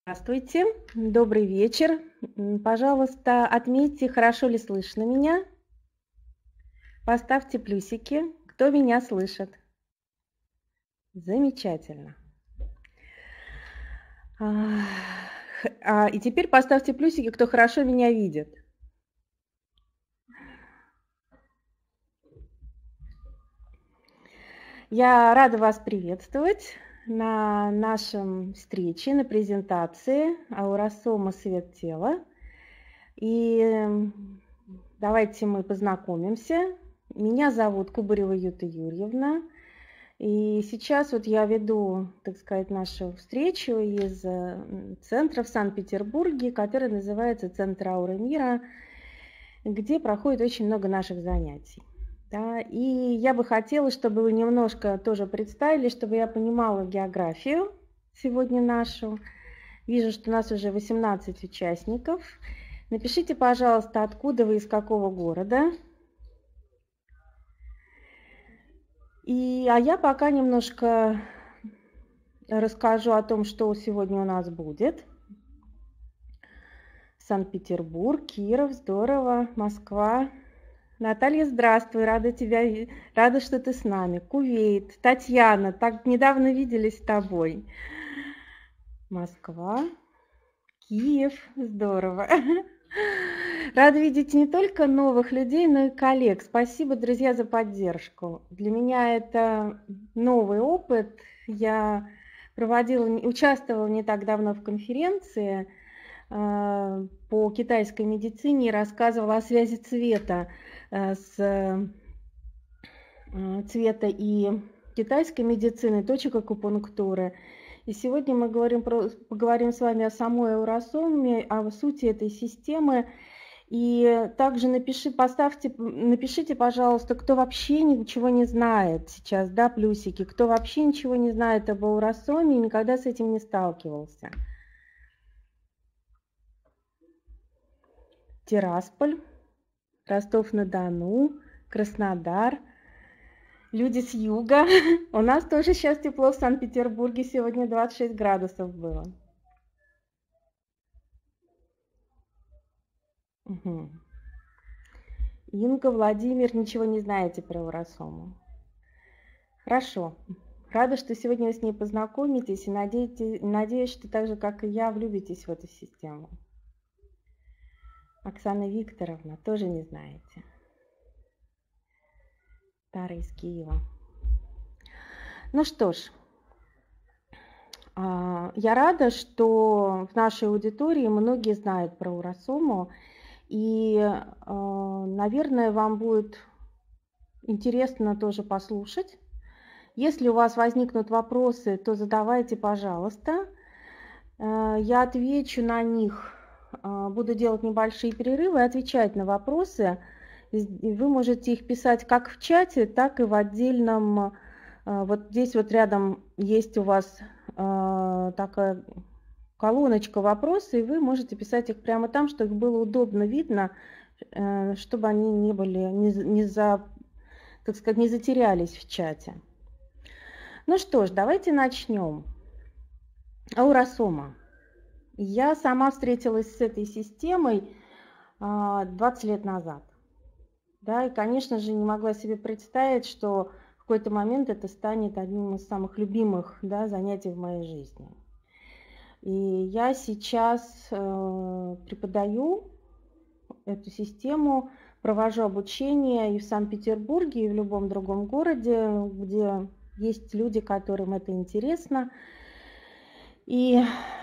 Здравствуйте, добрый вечер. Пожалуйста, отметьте, хорошо ли слышно меня. Поставьте плюсики, кто меня слышит. Замечательно. И теперь поставьте плюсики, кто хорошо меня видит. Я рада вас приветствовать на нашем встрече, на презентации ауросома «Свет тела». И давайте мы познакомимся. Меня зовут Кубарева Юта Юрьевна. И сейчас вот я веду, так сказать, нашу встречу из центра в Санкт-Петербурге, который называется «Центр ауры мира», где проходит очень много наших занятий. Да, и я бы хотела, чтобы вы немножко тоже представили, чтобы я понимала географию сегодня нашу. Вижу, что у нас уже 18 участников. Напишите, пожалуйста, откуда вы, из какого города. А я пока немножко расскажу о том, что сегодня у нас будет. Санкт-Петербург, Киров, здорово, Москва. Наталья, здравствуй, рада, что ты с нами. Кувейт, Татьяна, так недавно виделись с тобой. Москва, Киев, здорово. Рада видеть не только новых людей, но и коллег. Спасибо, друзья, за поддержку. Для меня это новый опыт. Я участвовала не так давно в конференции по китайской медицине и рассказывала о связи цвета и китайской медицины, точек акупунктуры. И сегодня мы поговорим с вами о самой ауросоме, о сути этой системы. И также напишите, пожалуйста, кто вообще ничего не знает сейчас, да, плюсики, кто вообще ничего не знает об ауросоме и никогда с этим не сталкивался. Тирасполь, Ростов-на-Дону, Краснодар, люди с юга. У нас тоже сейчас тепло в Санкт-Петербурге, сегодня 26 градусов было. Угу. Инга, Владимир, ничего не знаете про ауросому. Хорошо. Рада, что сегодня вы с ней познакомитесь и надеюсь, что так же, как и я, влюбитесь в эту систему. Оксана Викторовна, тоже не знаете. Тара из Киева. Ну что ж, я рада, что в нашей аудитории многие знают про ауросому. И, наверное, вам будет интересно тоже послушать. Если у вас возникнут вопросы, то задавайте, пожалуйста. Я отвечу на них, буду делать небольшие перерывы и отвечать на вопросы. Вы можете их писать как в чате, так и в отдельном. Вот здесь вот рядом есть у вас такая колоночка «Вопросы», и вы можете писать их прямо там, чтобы их было удобно видно, чтобы они не затерялись в чате. Ну что ж, давайте начнем. Ауросома. Я сама встретилась с этой системой 20 лет назад. Да, и, конечно же, не могла себе представить, что в какой-то момент это станет одним из самых любимых, да, занятий в моей жизни. И я сейчас преподаю эту систему, провожу обучение и в Санкт-Петербурге, и в любом другом городе, где есть люди, которым это интересно. И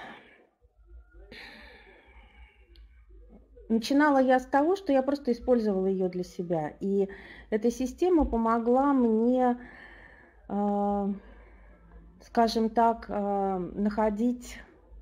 начинала я с того, что я просто использовала ее для себя. И эта система помогла мне, скажем так, находить...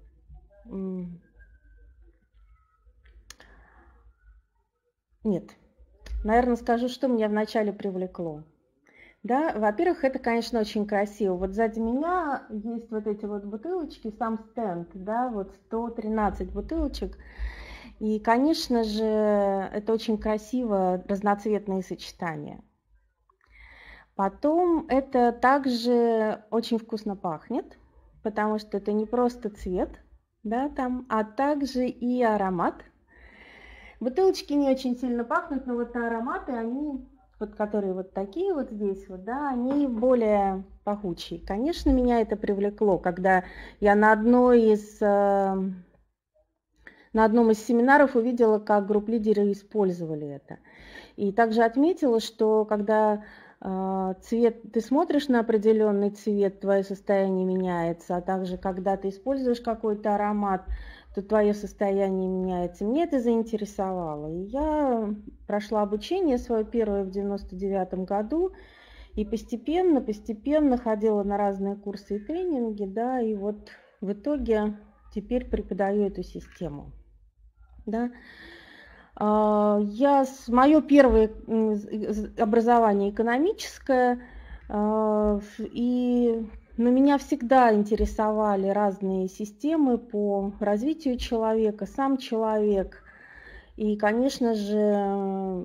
Нет, наверное, скажу, что меня вначале привлекло. Да, во-первых, это, конечно, очень красиво. Вот сзади меня есть вот эти вот бутылочки, сам стенд, да, вот 113 бутылочек. И, конечно же, это очень красиво, разноцветные сочетания. Потом это также очень вкусно пахнет, потому что это не просто цвет, да, там, а также и аромат. Бутылочки не очень сильно пахнут, но вот ароматы, они, вот которые вот такие вот здесь вот, да, они более пахучие. Конечно, меня это привлекло, когда я на одном из семинаров увидела, как групп-лидеры использовали это. И также отметила, что когда цвет, ты смотришь на определенный цвет, твое состояние меняется, а также когда ты используешь какой-то аромат, то твое состояние меняется. Мне это заинтересовало. И я прошла обучение свое первое в 99 году и постепенно ходила на разные курсы и тренинги, да, и вот в итоге теперь преподаю эту систему. Да. Мое первое образование экономическое, и меня всегда интересовали разные системы по развитию человека, сам человек. И, конечно же,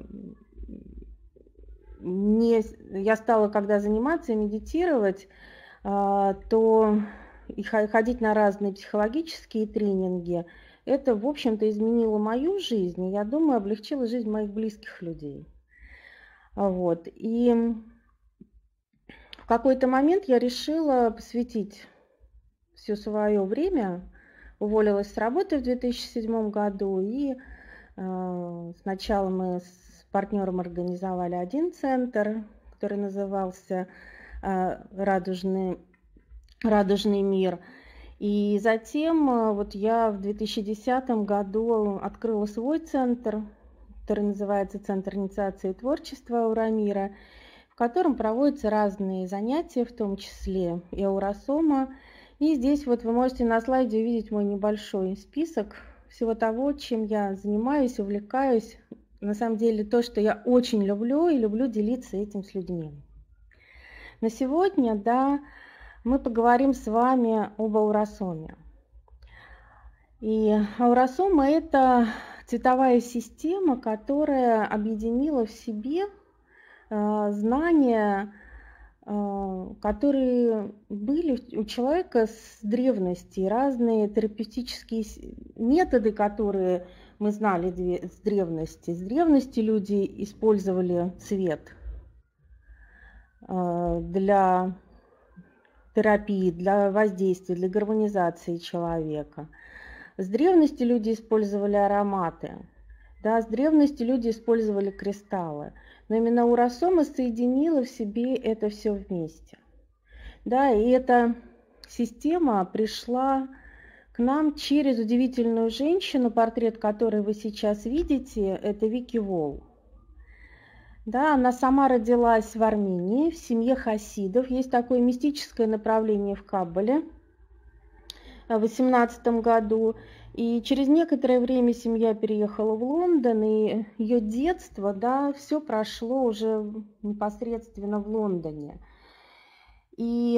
я стала, когда заниматься и медитировать, то и ходить на разные психологические тренинги, это, в общем-то, изменило мою жизнь, и, я думаю, облегчило жизнь моих близких людей. Вот. И в какой-то момент я решила посвятить все свое время, уволилась с работы в 2007 году, и сначала мы с партнером организовали один центр, который назывался «Радужный мир». И затем вот я в 2010 году открыла свой центр, который называется «Центр инициации и творчества Аурамира», в котором проводятся разные занятия, в том числе и ауросома. И здесь вот вы можете на слайде увидеть мой небольшой список всего того, чем я занимаюсь, увлекаюсь. На самом деле то, что я очень люблю, и люблю делиться этим с людьми. На сегодня, да, мы поговорим с вами об ауросоме. И ауросома – это цветовая система, которая объединила в себе знания, которые были у человека с древности, разные терапевтические методы, которые мы знали с древности. С древности люди использовали цвет для терапии, для воздействия, для гармонизации человека. С древности люди использовали ароматы, да, с древности люди использовали кристаллы. Но именно ауросома соединила в себе это все вместе. Да, и эта система пришла к нам через удивительную женщину, портрет которой вы сейчас видите, это Вики Волл. Да, она сама родилась в Армении, в семье хасидов. Есть такое мистическое направление в Каббале в 18 году. И через некоторое время семья переехала в Лондон, и ее детство, да, все прошло уже непосредственно в Лондоне. И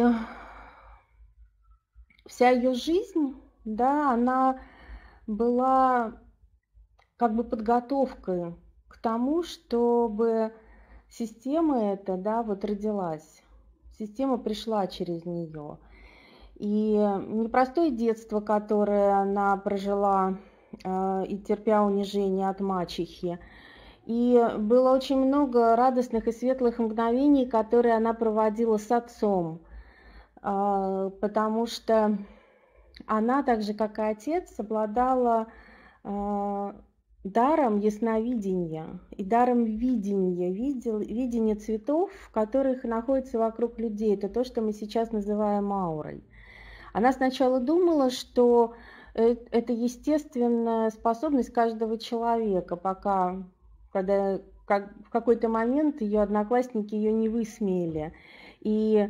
вся ее жизнь, да, она была как бы подготовкой к тому, чтобы система эта, да, вот родилась. Система пришла через нее. И непростое детство, которое она прожила, и терпя унижение от мачехи. И было очень много радостных и светлых мгновений, которые она проводила с отцом, потому что она, так же как и отец, обладала даром ясновидения и даром видения цветов, в которых находятся вокруг людей. Это то, что мы сейчас называем аурой. Она сначала думала, что это естественная способность каждого человека, когда в какой-то момент ее одноклассники ее не высмеяли. И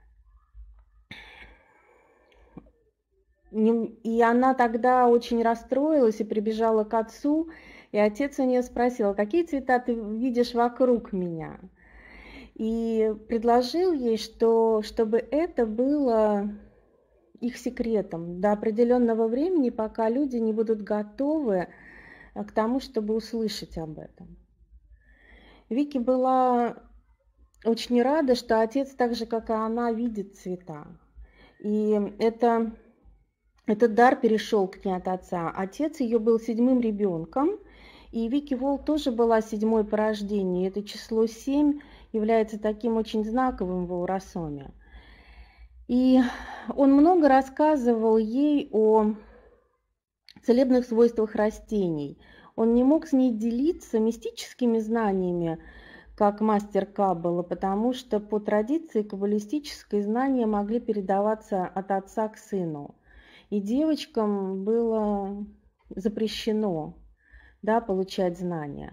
она тогда очень расстроилась и прибежала к отцу, и отец у нее спросил: какие цвета ты видишь вокруг меня? И предложил ей, чтобы это было их секретом до определенного времени, пока люди не будут готовы к тому, чтобы услышать об этом. Вики была очень рада, что отец, так же как и она, видит цвета. И это этот дар перешел к ней от отца. Отец ее был 7-м ребенком, и Вики Волл тоже была 7-й по рождению. Это число 7 является таким очень знаковым в ауросоме. И он много рассказывал ей о целебных свойствах растений. Он не мог с ней делиться мистическими знаниями, как мастер Каббалы, потому что по традиции каббалистические знания могли передаваться от отца к сыну. И девочкам было запрещено, да, получать знания.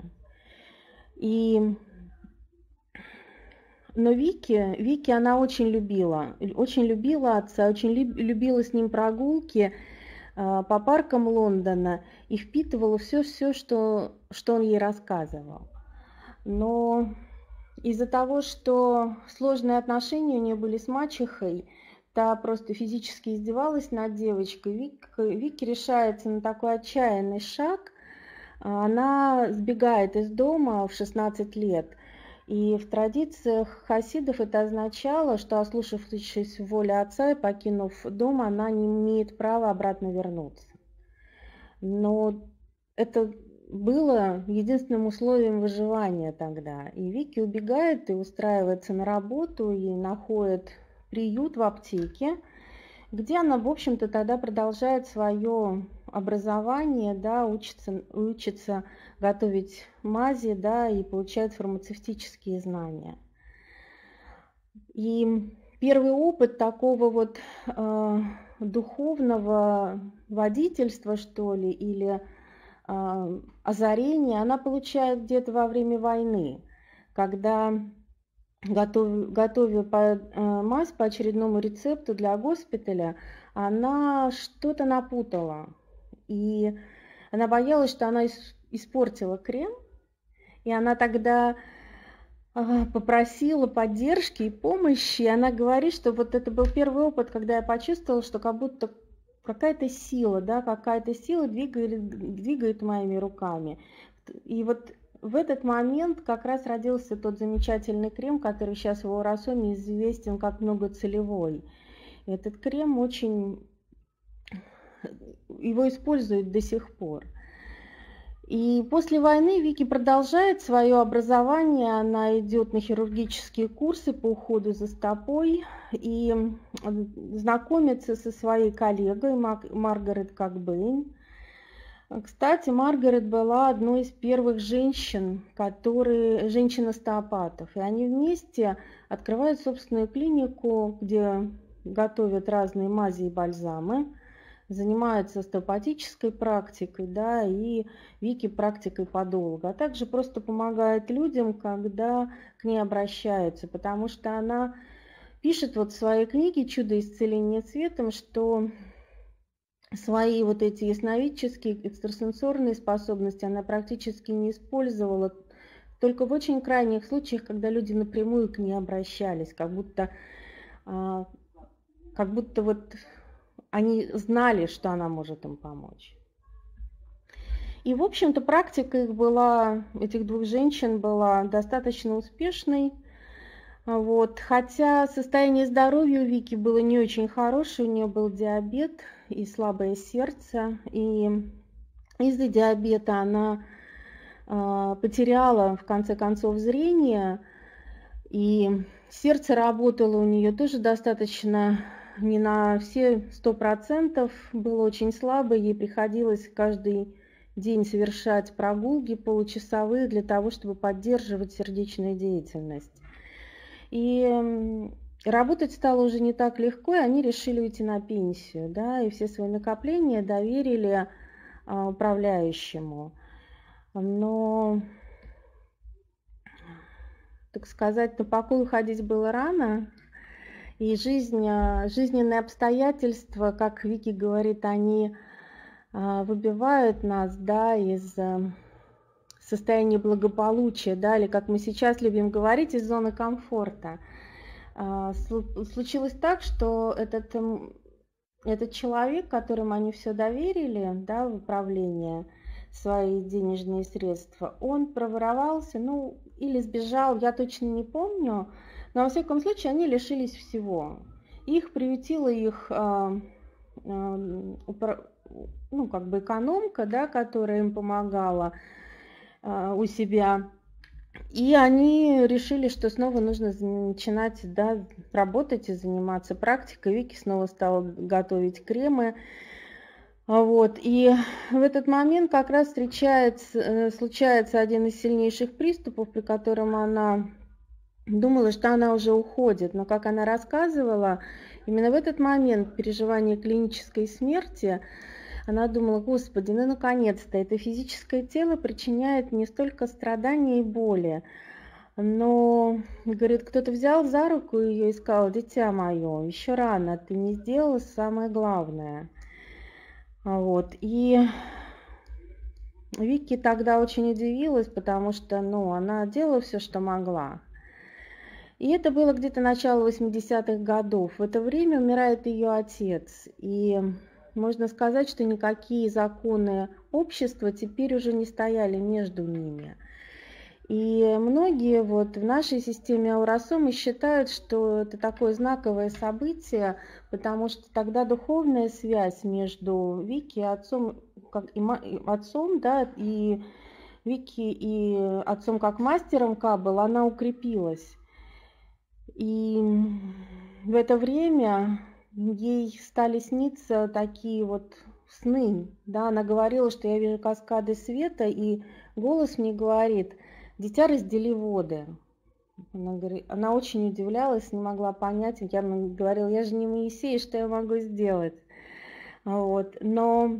Но Вики она очень любила отца, очень любила с ним прогулки по паркам Лондона и впитывала все, что он ей рассказывал. Но из-за того, что сложные отношения у нее были с мачехой, та просто физически издевалась над девочкой, Вики решается на такой отчаянный шаг. Она сбегает из дома в 16 лет. И в традициях хасидов это означало, что, ослушавшись воли отца и покинув дом, она не имеет права обратно вернуться. Но это было единственным условием выживания тогда. И Вики убегает и устраивается на работу, и находит приют в аптеке, где она, в общем-то, тогда продолжает свое образование, да, учится готовить мази, да, и получает фармацевтические знания. И первый опыт такого вот духовного водительства, что ли, или озарения она получает где-то во время войны, когда, готовя мазь по очередному рецепту для госпиталя, она что-то напутала. И она боялась, что она испортила крем, и она тогда попросила поддержки и помощи. И она говорит, что вот это был первый опыт, когда я почувствовала, что как будто какая-то сила, да, двигает моими руками. И вот в этот момент как раз родился тот замечательный крем, который сейчас в ауросоме известен как многоцелевой. Этот крем его используют до сих пор. И после войны Вики продолжает свое образование, она идет на хирургические курсы по уходу за стопой и знакомится со своей коллегой Маргарет Кокбейн. Кстати, Маргарет была одной из первых женщин-остеопатов, и они вместе открывают собственную клинику, где готовят разные мази и бальзамы, занимаются остеопатической практикой, да, и Вики практикой подолга, а также просто помогает людям, когда к ней обращаются, потому что она пишет вот в своей книге «Чудо исцеления светом», что свои вот эти ясновидческие, экстрасенсорные способности она практически не использовала, только в очень крайних случаях, когда люди напрямую к ней обращались, как будто вот они знали, что она может им помочь. И, в общем-то, практика этих двух женщин была достаточно успешной. Вот. Хотя состояние здоровья у Вики было не очень хорошее, у нее был диабет и слабое сердце. И из-за диабета она потеряла, в конце концов, зрение. И сердце работало у нее тоже достаточно не на все 100%, было очень слабо, ей приходилось каждый день совершать прогулки получасовые для того, чтобы поддерживать сердечную деятельность. И работать стало уже не так легко, и они решили уйти на пенсию, да, и все свои накопления доверили управляющему. Но, так сказать, на покой уходить было рано. И жизненные обстоятельства, как Вики говорит, они выбивают нас, да, из состояния благополучия, да, или, как мы сейчас любим говорить, из зоны комфорта. Случилось так, что этот человек, которому они все доверили, да, в управление свои денежные средства, он проворовался, ну, или сбежал, я точно не помню, но, во всяком случае, они лишились всего. Их приютила их ну, как бы экономка, да, которая им помогала у себя. И они решили, что снова нужно начинать, да, работать и заниматься практикой. Вики снова стала готовить кремы. Вот. И в этот момент как раз случается один из сильнейших приступов, при котором она думала, что она уже уходит. Но, как она рассказывала, именно в этот момент переживания клинической смерти она думала: Господи, ну наконец-то это физическое тело причиняет не столько страданий и боли. Но, говорит, кто-то взял за руку ее и сказал: дитя мое, еще рано, ты не сделала самое главное. Вот. И Вики тогда очень удивилась, потому что, ну, она делала все, что могла. И это было где-то начало 80-х годов. В это время умирает ее отец. И можно сказать, что никакие законы общества теперь уже не стояли между ними. И многие вот в нашей системе Ауросомы считают, что это такое знаковое событие, потому что тогда духовная связь между Вики и отцом, отцом, да, и Вики и отцом как мастером Каббал, она укрепилась. И в это время ей стали сниться такие вот сны. Да, она говорила, что я вижу каскады света, и голос мне говорит: дитя, раздели воды. Она очень удивлялась, не могла понять. Я говорила: я же не Моисей, что я могу сделать? Вот. Но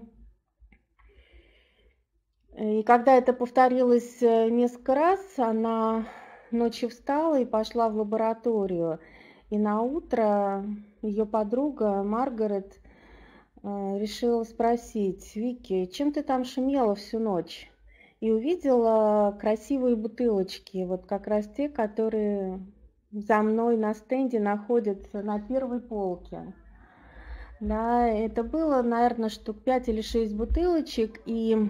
и когда это повторилось несколько раз, она ночью встала и пошла в лабораторию. И на утро ее подруга Маргарет решила спросить: Вики, чем ты там шумела всю ночь? И увидела красивые бутылочки, вот как раз те, которые за мной на стенде находятся на первой полке. Да, это было, наверное, штук 5 или 6 бутылочек, и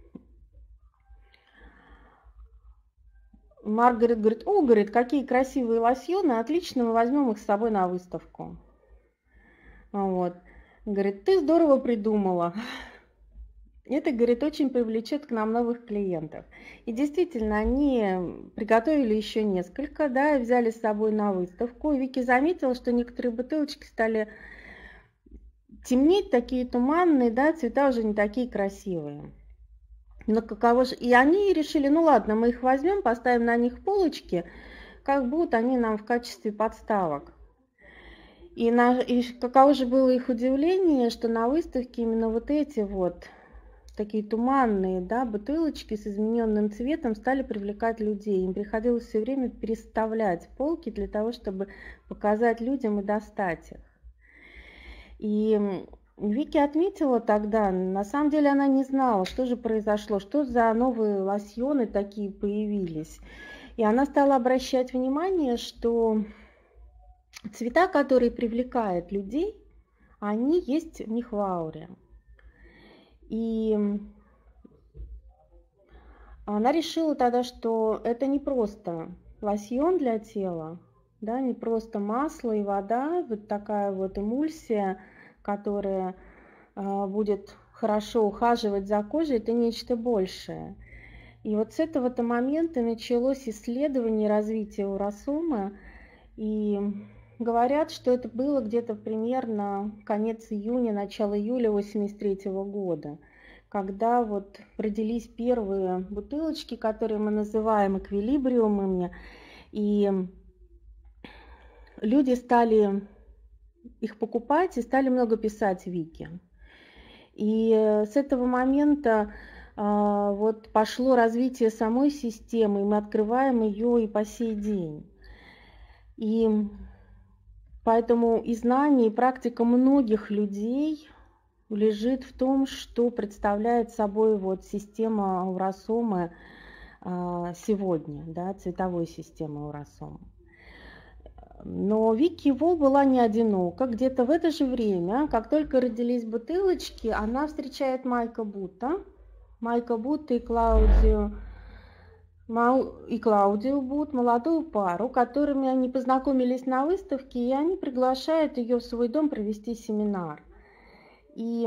Маргарет говорит: о, говорит, какие красивые лосьоны, отлично, мы возьмем их с собой на выставку. Вот. Говорит: ты здорово придумала. Это, говорит, очень привлечет к нам новых клиентов. И действительно, они приготовили еще несколько, да, и взяли с собой на выставку. И Вики заметила, что некоторые бутылочки стали темнеть, такие туманные, да, цвета уже не такие красивые. Но каково же... И они решили: ну ладно, мы их возьмем, поставим на них полочки, как будут они нам в качестве подставок. И каково же было их удивление, что на выставке именно вот эти вот такие туманные, да, бутылочки с измененным цветом стали привлекать людей. Им приходилось все время переставлять полки для того, чтобы показать людям и достать их. И Вики отметила тогда, на самом деле она не знала, что же произошло, что за новые лосьоны такие появились. И она стала обращать внимание, что цвета, которые привлекают людей, они есть у них в ауре. И она решила тогда, что это не просто лосьон для тела, да, не просто масло и вода, вот такая вот эмульсия, которая будет хорошо ухаживать за кожей, это нечто большее. И вот с этого-то момента началось исследование развития ауросомы, и говорят, что это было где-то примерно конец июня, начало июля 1983 года, когда вот родились первые бутылочки, которые мы называем эквилибриумами, и люди стали их покупать и стали много писать Вики. И с этого момента вот пошло развитие самой системы, и мы открываем ее и по сей день. И поэтому и знание, и практика многих людей лежит в том, что представляет собой вот система ауросомы сегодня, да, цветовой системы ауросомы. Но Вики Волл была не одинока. Где-то в это же время, как только родились бутылочки, она встречает Майка Бутта. Майка Бутта и Клаудио Бут, молодую пару, которыми они познакомились на выставке, и они приглашают ее в свой дом провести семинар. И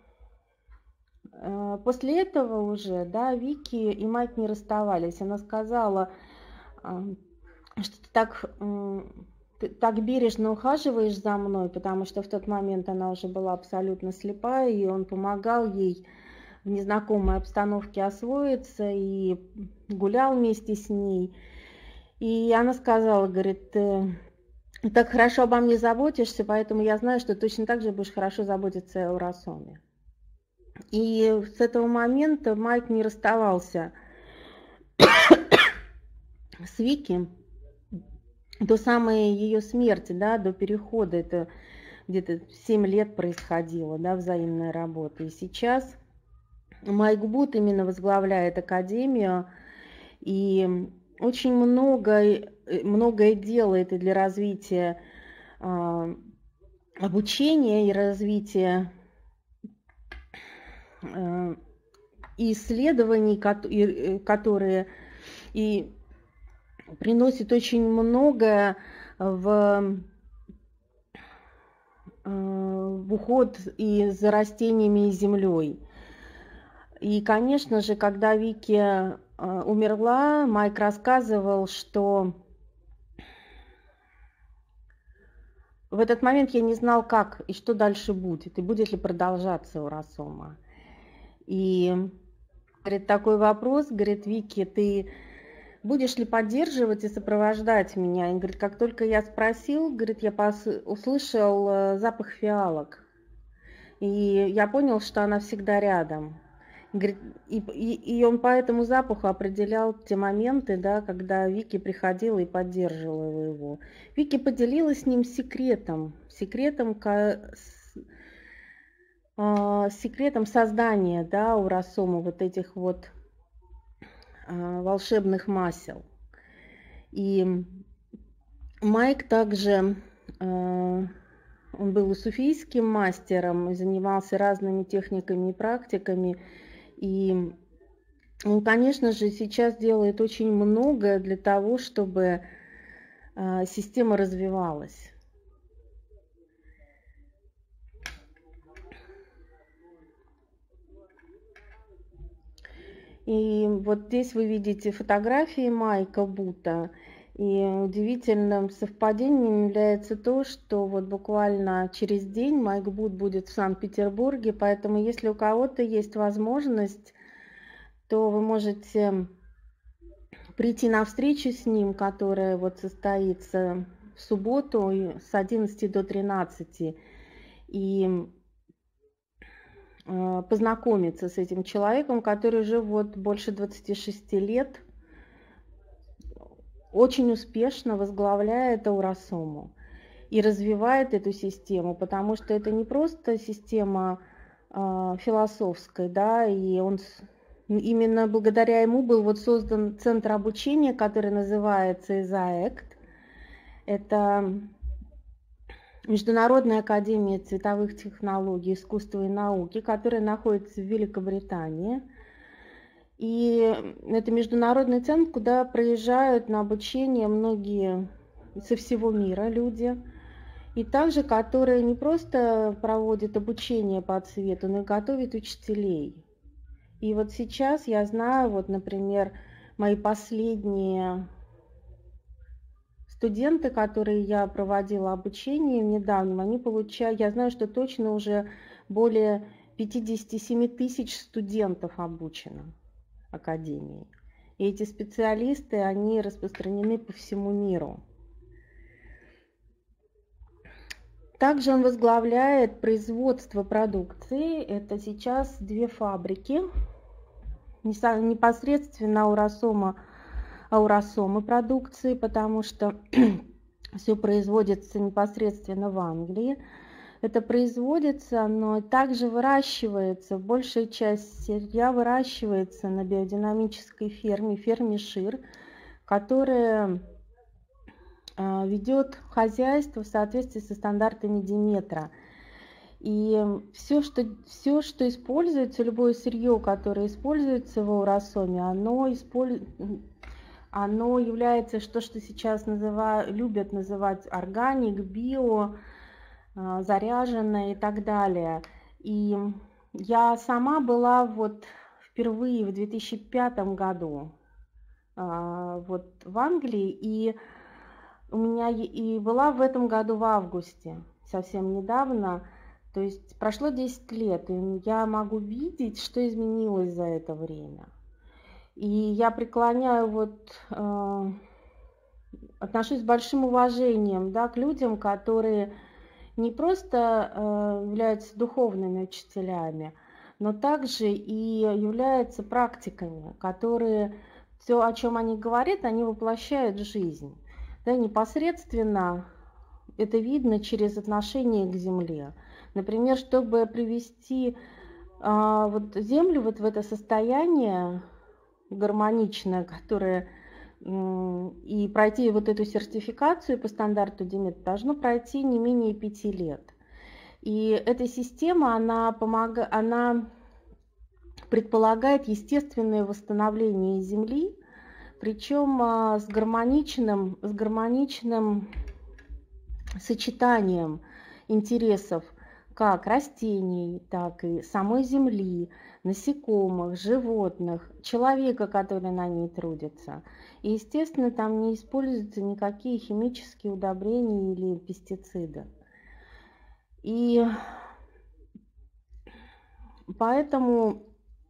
после этого уже, да, Вики и Майк не расставались. Она сказала, что ты так бережно ухаживаешь за мной, потому что в тот момент она уже была абсолютно слепая, и он помогал ей в незнакомой обстановке освоиться и гулял вместе с ней. И она сказала, говорит, ты так хорошо обо мне заботишься, поэтому я знаю, что точно так же будешь хорошо заботиться о Ауросоме. И с этого момента Майк не расставался с Вики до самой ее смерти, да, до перехода. Это где-то 7 лет происходило, да, взаимная работа. И сейчас Майк Бут именно возглавляет академию и очень многое делает и для развития обучения и развития исследований, которые и приносят очень многое в уход и за растениями и землей. И, конечно же, когда Вики умерла, Майк рассказывал, что в этот момент я не знал, как и что дальше будет, и будет ли продолжаться Ауросома. И, говорит, такой вопрос, говорит, Вики, ты будешь ли поддерживать и сопровождать меня? И, говорит, как только я спросил, говорит, я услышал запах фиалок. И я понял, что она всегда рядом. Говорит, и он по этому запаху определял те моменты, да, когда Вики приходила и поддерживала его. Вики поделилась с ним секретом создания, да, Ауросома, вот этих вот волшебных масел. И Майк также, он был и суфийским мастером, и занимался разными техниками и практиками. И он, конечно же, сейчас делает очень многое для того, чтобы система развивалась. И вот здесь вы видите фотографии Майка Бута. И удивительным совпадением является то, что вот буквально через день Майк Бут будет в Санкт-Петербурге, поэтому если у кого-то есть возможность, то вы можете прийти на встречу с ним, которая вот состоится в субботу с 11 до 13, и познакомиться с этим человеком, который уже вот больше 26 лет очень успешно возглавляет Ауросому и развивает эту систему, потому что это не просто система философская, да, и он именно благодаря ему был вот создан центр обучения, который называется ИЗАЭКТ. Это Международная академия цветовых технологий, искусства и науки, которая находится в Великобритании. И это международный центр, куда приезжают на обучение многие со всего мира люди. И также, которые не просто проводят обучение по цвету, но и готовят учителей. И вот сейчас я знаю, вот, например, мои последние студенты, которые я проводила обучение недавно, они получают, я знаю, что точно уже более 57 тысяч студентов обучено академией. И эти специалисты, они распространены по всему миру. Также он возглавляет производство продукции. Это сейчас 2 фабрики, непосредственно Ауросомы продукции, потому что все производится непосредственно в Англии. Это производится, но также выращивается, большая часть сырья выращивается на биодинамической ферме ШИР, которая ведет хозяйство в соответствии со стандартами Диметра. И все, что используется, любое сырье, которое используется в Ауросоме, оно является что сейчас любят называть органик, био, заряженное и так далее. И я сама была вот впервые в 2005 году вот в Англии, и у меня и была в этом году в августе, совсем недавно. То есть прошло 10 лет, и я могу видеть, что изменилось за это время. И я преклоняю отношусь с большим уважением, да, к людям, которые не просто являются духовными учителями, но также и являются практиками, которые все, о чем они говорят, они воплощают в жизнь. Да, непосредственно это видно через отношение к земле. Например, чтобы привести вот землю вот в это состояние гармоничное, которое и пройти вот эту сертификацию по стандарту Демет должно пройти не менее 5 лет. И эта система, она предполагает естественное восстановление Земли, причем с гармоничным сочетанием интересов как растений, так и самой Земли, насекомых, животных, человека, который на ней трудится. И, естественно, там не используются никакие химические удобрения или пестициды. И поэтому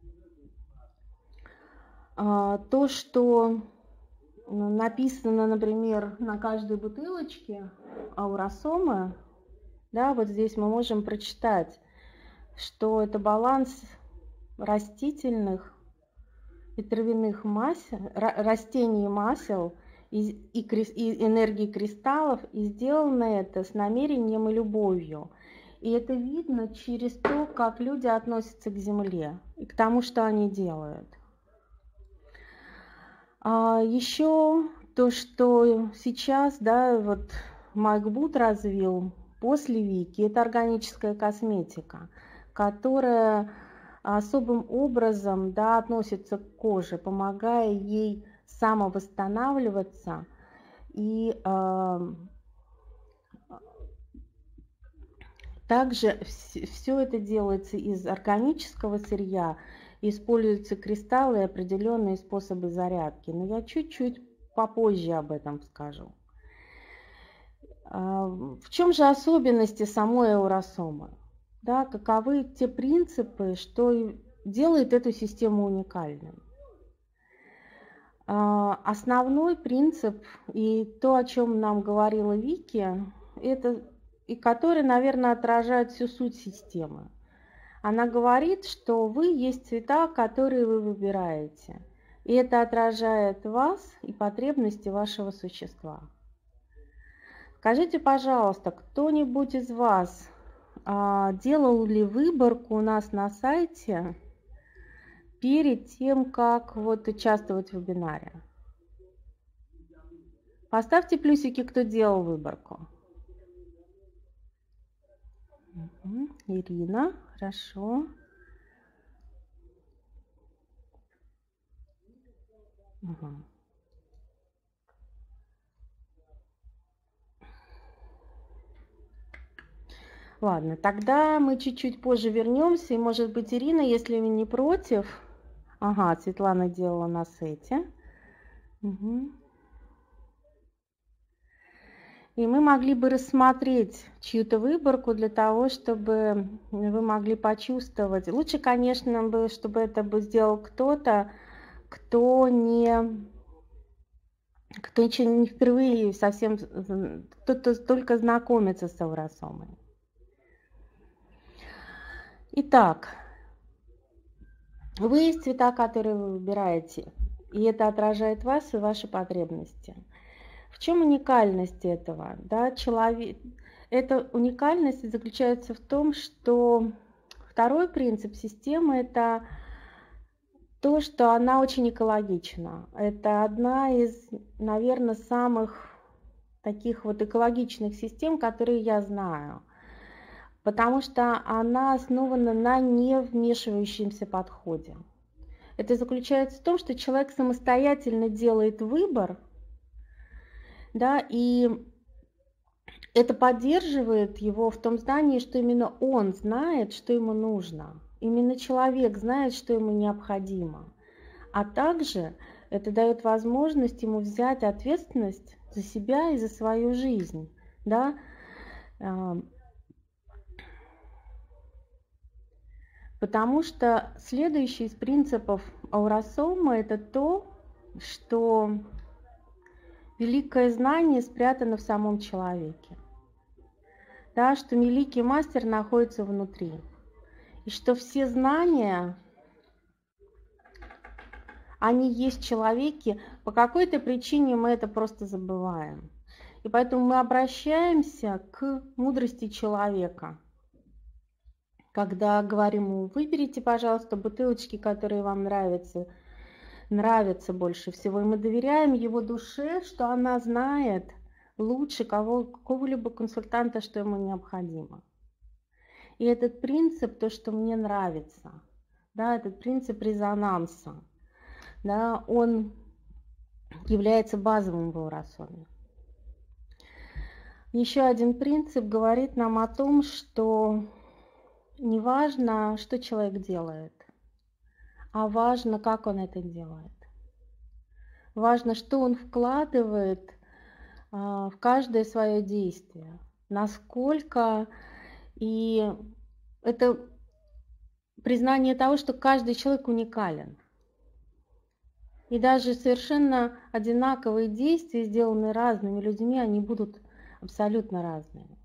то, что написано, например, на каждой бутылочке ауросомы, да, вот здесь мы можем прочитать, что это баланс растительных и травяных масел, растений и масел и энергии кристаллов, и сделано это с намерением и любовью. И это видно через то, как люди относятся к Земле и к тому, что они делают. Еще то, что сейчас, да, вот Майк Бут развил после Вики, это органическая косметика, которая особым образом, да, относится к коже, помогая ей самовосстанавливаться. И также все это делается из органического сырья, используются кристаллы и определенные способы зарядки. Но я чуть-чуть попозже об этом скажу. В чем же особенности самой ауросомы? Да, каковы те принципы, что делает эту систему уникальной? Основной принцип и то, о чем нам говорила Вики, это и который, наверное, отражает всю суть системы. Она говорит, что вы есть цвета, которые вы выбираете. И это отражает вас и потребности вашего существа. Скажите, пожалуйста, кто-нибудь из вас делал ли выборку у нас на сайте перед тем, как вот участвовать в вебинаре? Поставьте плюсики, кто делал выборку. Ирина, хорошо. Угу. Ладно, тогда мы чуть-чуть позже вернемся. И, может быть, Ирина, если вы не против... Ага, Светлана делала на сете. Угу. И мы могли бы рассмотреть чью-то выборку для того, чтобы вы могли почувствовать. Лучше, конечно, чтобы это сделал кто-то, кто еще не впервые совсем, кто-то только знакомится с ауросомой. Итак, вы есть цвета, которые вы выбираете, и это отражает вас и ваши потребности. В чем уникальность этого? Да, эта уникальность заключается в том, что второй принцип системы – это то, что она очень экологична. Это одна из, наверное, самых таких вот экологичных систем, которые я знаю. Потому что она основана на невмешивающемся подходе. Это заключается в том, что человек самостоятельно делает выбор, да, и это поддерживает его в том знании, что именно он знает, что ему нужно. Именно человек знает, что ему необходимо. А также это дает возможность ему взять ответственность за себя и за свою жизнь. Да? Потому что следующий из принципов ауросомы – это то, что великое знание спрятано в самом человеке. Да, что великий мастер находится внутри. И что все знания, они есть в человеке. По какой-то причине мы это просто забываем. И поэтому мы обращаемся к мудрости человека. Когда говорим ему: выберите, пожалуйста, бутылочки, которые вам нравятся больше всего. И мы доверяем его душе, что она знает лучше какого-либо консультанта, что ему необходимо. И этот принцип, то, что мне нравится, да, этот принцип резонанса, да, он является базовым в ауросоме. Еще один принцип говорит нам о том, что не важно, что человек делает, а важно, как он это делает. Важно, что он вкладывает в каждое свое действие, насколько, и это признание того, что каждый человек уникален. И даже совершенно одинаковые действия, сделанные разными людьми, они будут абсолютно разные.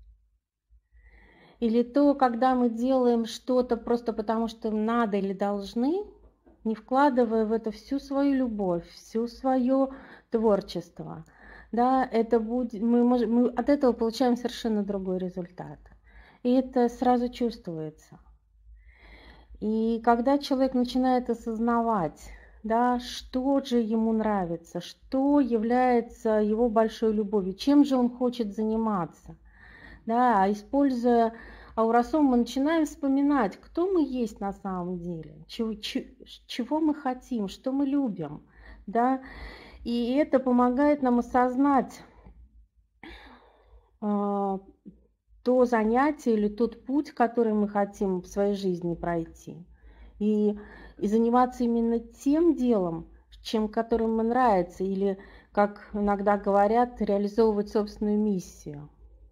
Или то, когда мы делаем что-то просто потому, что надо или должны, не вкладывая в это всю свою любовь, всю свое творчество, да, это будет, мы от этого получаем совершенно другой результат. И это сразу чувствуется. И когда человек начинает осознавать, да, что же ему нравится, что является его большой любовью, чем же он хочет заниматься, да, используя ауросом, мы начинаем вспоминать, кто мы есть на самом деле, чего мы хотим, что мы любим, да, и это помогает нам осознать то занятие или тот путь, который мы хотим в своей жизни пройти, и заниматься именно тем делом, которым нам нравится, или, как иногда говорят, реализовывать собственную миссию.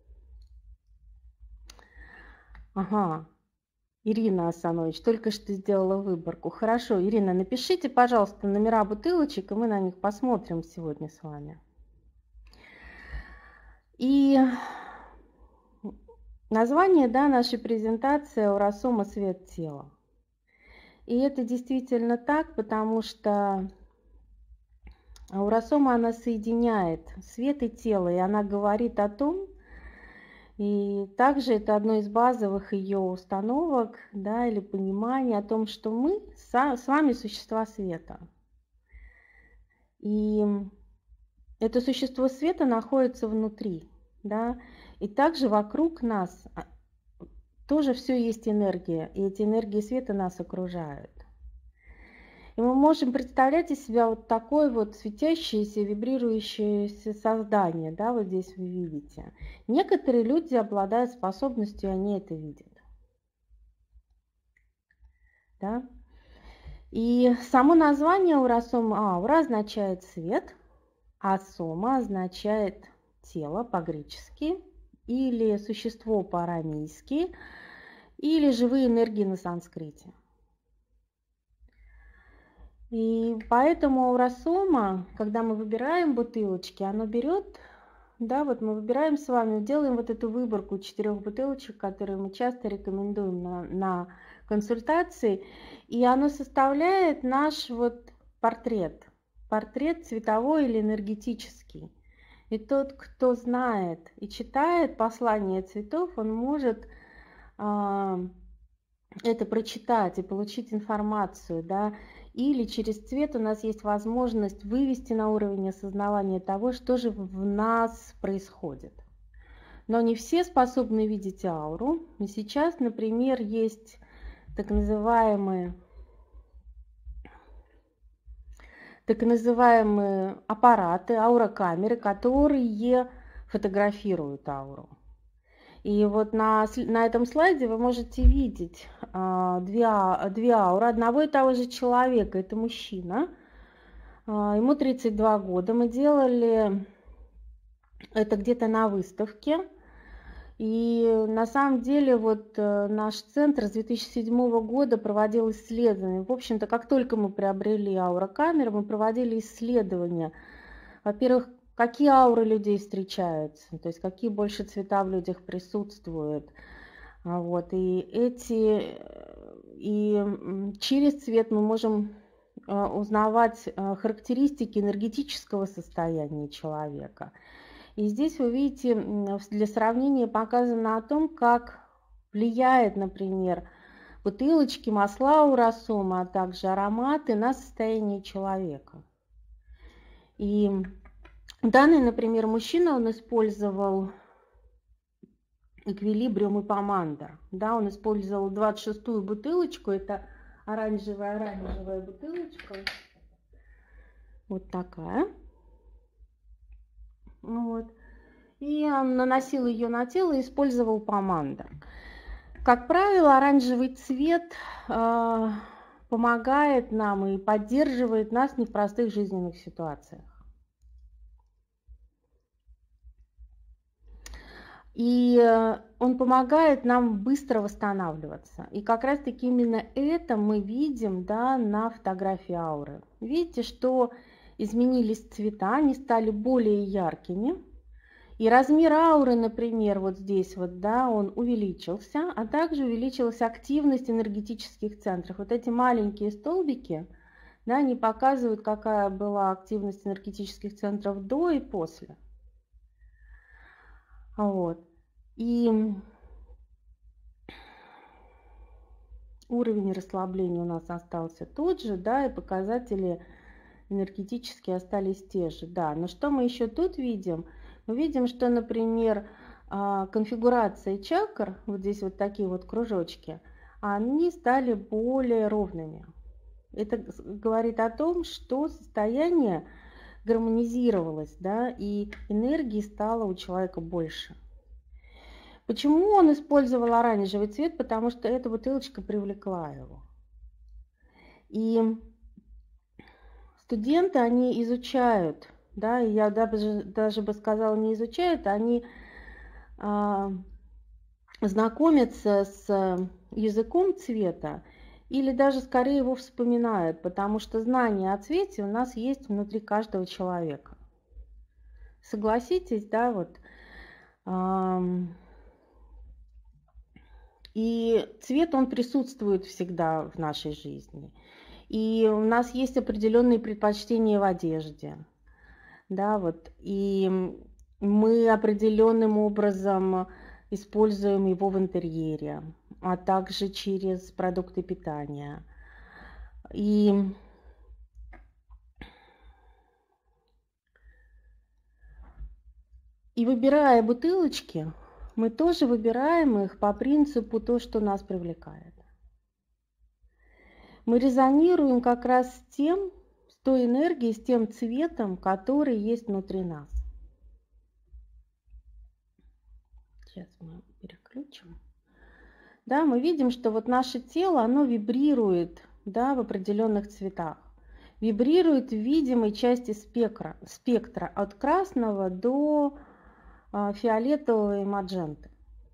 Ага, Ирина Асанович только что сделала выборку. Хорошо, Ирина, напишите, пожалуйста, номера бутылочек, и мы на них посмотрим сегодня с вами. И название, да, нашей презентации «Ауросома. Свет тела». И это действительно так, потому что ауросома, она соединяет свет и тело, и она говорит о том, и также это одно из базовых ее установок, да, или понимания о том, что мы с вами существа света. И это существо света находится внутри, да, и также вокруг нас тоже все есть энергия, и эти энергии света нас окружают. И мы можем представлять из себя вот такое вот светящееся, вибрирующееся создание, да, вот здесь вы видите. Некоторые люди обладают способностью, они это видят. Да? И само название ауросома, аура означает свет, а сома означает тело по-гречески, или существо по-арамейски, или живые энергии на санскрите. И поэтому ауросома, когда мы выбираем бутылочки, оно берет, да, вот мы выбираем с вами, делаем вот эту выборку 4 бутылочек, которые мы часто рекомендуем на консультации, и оно составляет наш вот портрет цветовой или энергетический. И тот, кто знает и читает послание цветов, он может это прочитать и получить информацию, да, или через цвет у нас есть возможность вывести на уровень осознавания того, что же в нас происходит. Но не все способны видеть ауру. И сейчас, например, есть так называемые аппараты, аурокамеры, которые фотографируют ауру. И вот на этом слайде вы можете видеть две ауры одного и того же человека. Это мужчина, ему 32 года. Мы делали это где-то на выставке. И на самом деле вот наш центр с 2007 года проводил исследования. В общем-то, как только мы приобрели аурокамеры, мы проводили исследования. Во-первых, какие ауры людей встречаются, то есть какие больше цвета в людях присутствуют. Вот, и через цвет мы можем узнавать характеристики энергетического состояния человека. И здесь вы видите, для сравнения показано о том, как влияет, например, бутылочки, масла ауросома, а также ароматы на состояние человека. И данный, например, мужчина, он использовал эквилибриум и помандер. Да, он использовал 26-ю бутылочку, это оранжевая бутылочка, вот такая. Вот. И он наносил ее на тело и использовал помандер. Как правило, оранжевый цвет помогает нам и поддерживает нас в непростых жизненных ситуациях. И он помогает нам быстро восстанавливаться. И как раз-таки именно это мы видим, да, на фотографии ауры. Видите, что изменились цвета, они стали более яркими. И размер ауры, например, вот здесь вот, да, он увеличился, а также увеличилась активность энергетических центров. Вот эти маленькие столбики, да, они показывают, какая была активность энергетических центров до и после. Вот. И уровень расслабления у нас остался тот же, да, и показатели энергетические остались те же, да. Но что мы еще тут видим? Мы видим, что, например, конфигурация чакр, вот здесь вот такие вот кружочки, они стали более ровными. Это говорит о том, что состояние гармонизировалось, да, и энергии стало у человека больше. Почему он использовал оранжевый цвет? Потому что эта бутылочка привлекла его. И студенты, они изучают, да, и я даже бы сказала, не изучают, они знакомятся с языком цвета или даже скорее его вспоминают, потому что знание о цвете у нас есть внутри каждого человека. Согласитесь, да, вот. И цвет, он присутствует всегда в нашей жизни. И у нас есть определенные предпочтения в одежде. Да, вот. И мы определенным образом используем его в интерьере, а также через продукты питания. И выбирая бутылочки, мы тоже выбираем их по принципу то, что нас привлекает. Мы резонируем как раз с той энергией, с тем цветом, который есть внутри нас. Сейчас мы переключим. Да, мы видим, что вот наше тело, оно вибрирует, да, в определенных цветах. Вибрирует в видимой части спектра от красного до фиолетового и мадженты.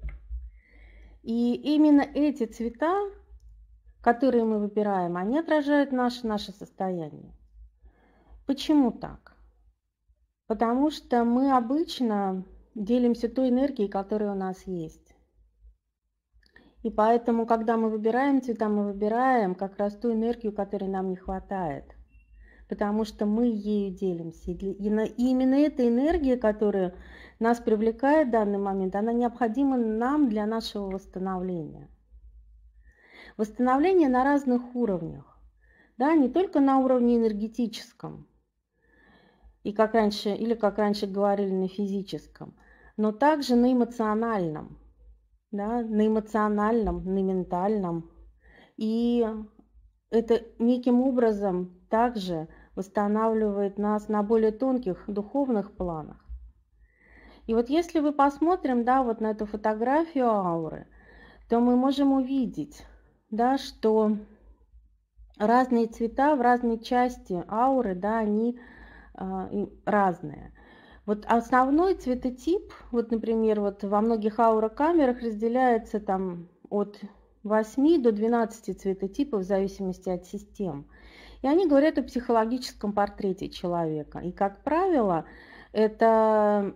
И именно эти цвета, которые мы выбираем, они отражают наше состояние. Почему так? Потому что мы обычно делимся той энергией, которая у нас есть. И поэтому, когда мы выбираем цвета, мы выбираем как раз ту энергию, которой нам не хватает. Потому что мы ею делимся. И именно эта энергия, которая нас привлекает в данный момент, она необходима нам для нашего восстановления. Восстановление на разных уровнях. Да, не только на уровне энергетическом, и как раньше говорили, на физическом, но также на эмоциональном, да, на ментальном. И это неким образом также восстанавливает нас на более тонких духовных планах. И вот если мы посмотрим, да, вот на эту фотографию ауры, то мы можем увидеть, да, что разные цвета в разной части ауры, да, они разные. Вот основной цветотип, вот, например, вот во многих аурокамерах разделяется там от 8 до 12 цветотипов в зависимости от систем. И они говорят о психологическом портрете человека. И, как правило, это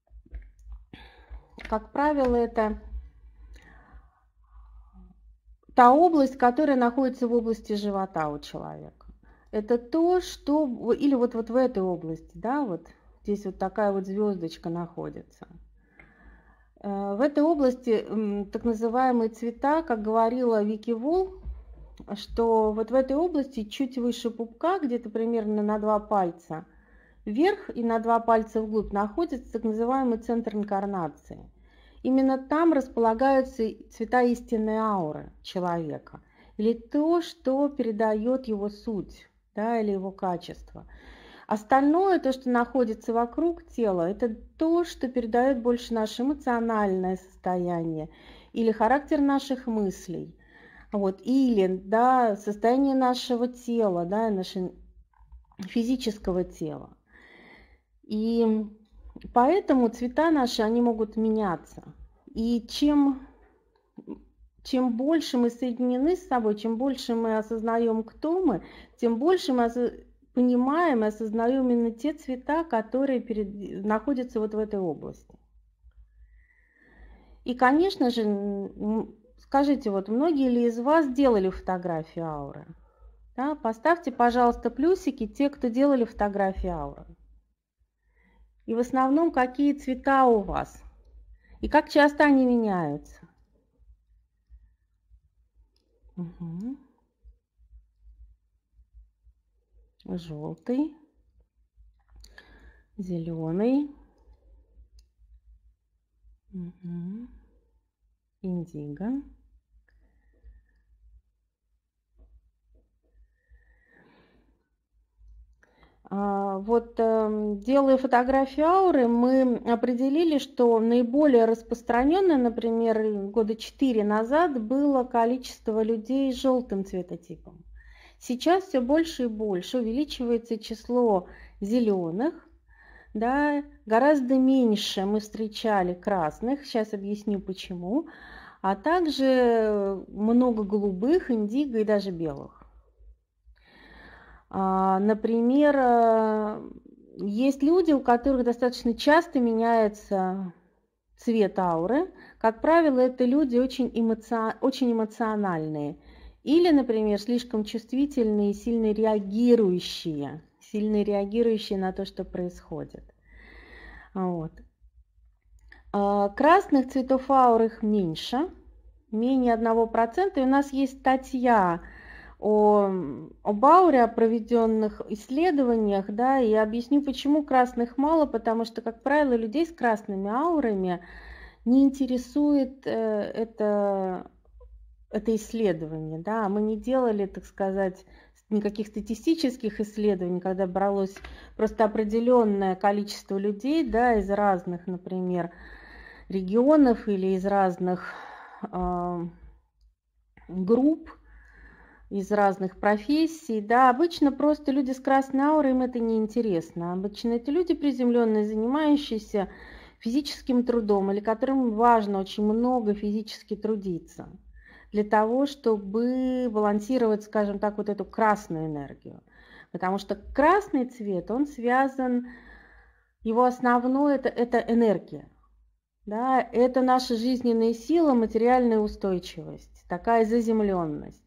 та область, которая находится в области живота у человека. Это то, что... Или вот в этой области, да, вот здесь вот такая вот звездочка находится. В этой области так называемые цвета, как говорила Вики Волл, что вот в этой области чуть выше пупка, где-то примерно на 2 пальца вверх и на 2 пальца вглубь находится так называемый центр инкарнации. Именно там располагаются цвета истинной ауры человека, или то, что передает его суть, да, или его качество. Остальное, то, что находится вокруг тела, это то, что передает больше наше эмоциональное состояние или характер наших мыслей, вот, или, да, состояние нашего тела, да, нашего физического тела. И поэтому цвета наши, они могут меняться. И чем больше мы соединены с собой, чем больше мы осознаем, кто мы, тем больше мы понимаем и осознаем именно те цвета, которые находятся вот в этой области. И, конечно же, скажите, вот многие ли из вас делали фотографии ауры? Да, поставьте, пожалуйста, плюсики те, кто делали фотографии ауры. И в основном, какие цвета у вас? И как часто они меняются? Угу. Желтый, зеленый, угу. Индиго. Вот, делая фотографии ауры, мы определили, что наиболее распространенное, например, года 4 назад, было количество людей с желтым цветотипом. Сейчас все больше и больше увеличивается число зеленых, да, гораздо меньше мы встречали красных, сейчас объясню почему, а также много голубых, индиго и даже белых. Например, есть люди, у которых достаточно часто меняется цвет ауры. Как правило, это люди очень эмоциональные. Или, например, слишком чувствительные и сильно реагирующие на то, что происходит. Вот. Красных цветов ауры их меньше, менее 1%. И у нас есть статья об ауре, о проведенных исследованиях, да, и объясню, почему красных мало, потому что, как правило, людей с красными аурами не интересует это исследование, да, мы не делали, так сказать, никаких статистических исследований, когда бралось просто определенное количество людей, да, из разных, например, регионов или из разных групп, из разных профессий, да, обычно просто люди с красной аурой, им это не интересно. Обычно это люди приземленные, занимающиеся физическим трудом, или которым важно очень много физически трудиться, для того, чтобы балансировать, скажем так, вот эту красную энергию. Потому что красный цвет, он связан, его основное это энергия. Да, это наша жизненная сила, материальная устойчивость, такая заземленность.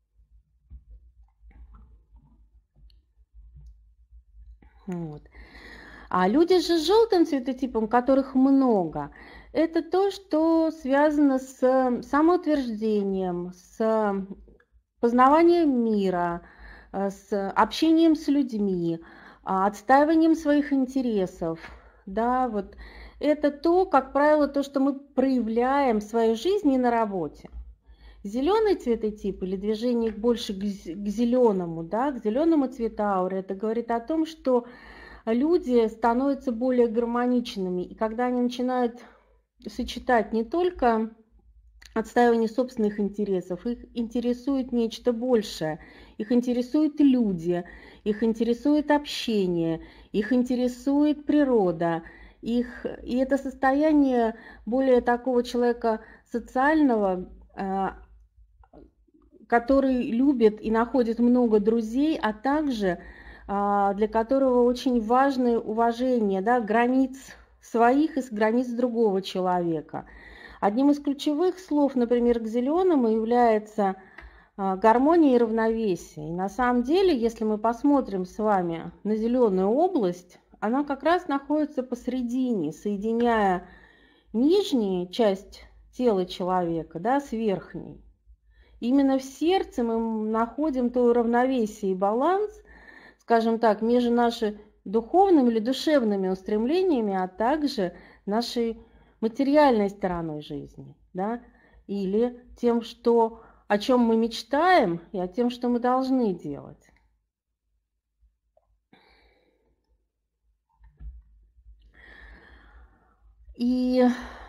Вот. А люди же с желтым цветотипом, которых много, это то, что связано с самоутверждением, с познаванием мира, с общением с людьми, отстаиванием своих интересов. Да, вот. Это то, как правило, то, что мы проявляем в своей жизни и на работе. Зеленый цветотип или движение больше к зеленому, да, к зеленому цвету ауры, это говорит о том, что люди становятся более гармоничными. И когда они начинают сочетать не только отстаивание собственных интересов, их интересует нечто большее. Их интересуют люди, их интересует общение, их интересует природа. И это состояние более такого человека социального, который любит и находит много друзей, а также для которого очень важно уважение, да, границ своих и границ другого человека. Одним из ключевых слов, например, к зеленому является гармония и равновесие. И на самом деле, если мы посмотрим с вами на зеленую область, она как раз находится посередине, соединяя нижнюю часть тела человека, да, с верхней. Именно в сердце мы находим то равновесие и баланс, скажем так, между нашими духовными или душевными устремлениями, а также нашей материальной стороной жизни, да, или тем, о чем мы мечтаем, и о тем, что мы должны делать. И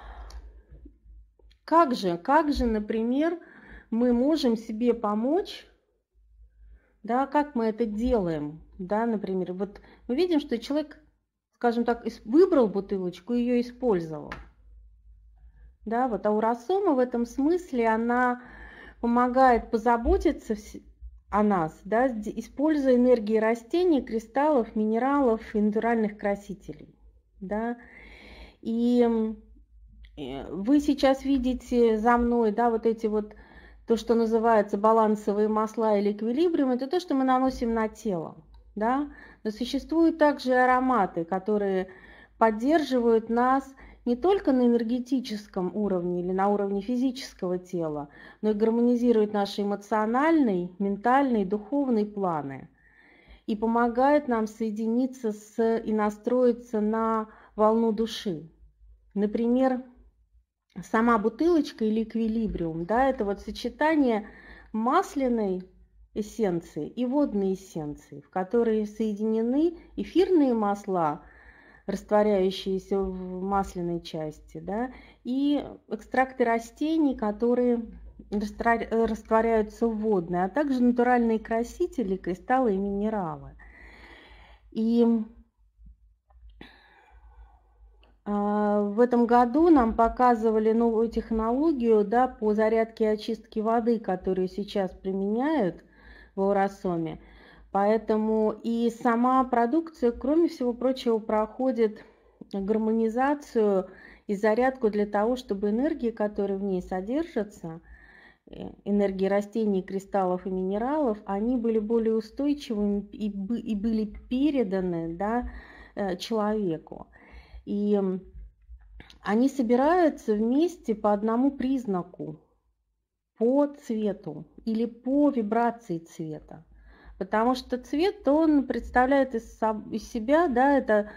как же, например, мы можем себе помочь, да, как мы это делаем, да, например, вот мы видим, что человек, скажем так, выбрал бутылочку и ее использовал, да, вот ауросома в этом смысле, она помогает позаботиться о нас, да, используя энергии растений, кристаллов, минералов и натуральных красителей, да, и вы сейчас видите за мной, да, вот эти вот, то, что называется балансовые масла или эквилибриум, это то, что мы наносим на тело, да. Но существуют также ароматы, которые поддерживают нас не только на энергетическом уровне или на уровне физического тела, но и гармонизируют наши эмоциональные, ментальные, духовные планы и помогают нам соединиться и настроиться на волну души. Например, сама бутылочка или эквилибриум, да, это вот сочетание масляной эссенции и водной эссенции, в которые соединены эфирные масла, растворяющиеся в масляной части, да, и экстракты растений, которые растворяются в водной, а также натуральные красители, кристаллы и минералы. И в этом году нам показывали новую технологию, да, по зарядке и очистке воды, которую сейчас применяют в ауросоме. Поэтому и сама продукция, кроме всего прочего, проходит гармонизацию и зарядку для того, чтобы энергии, которые в ней содержатся, энергии растений, кристаллов и минералов, они были более устойчивыми и были переданы, да, человеку. И они собираются вместе по одному признаку, по цвету или по вибрации цвета. Потому что цвет, он представляет из себя, да, это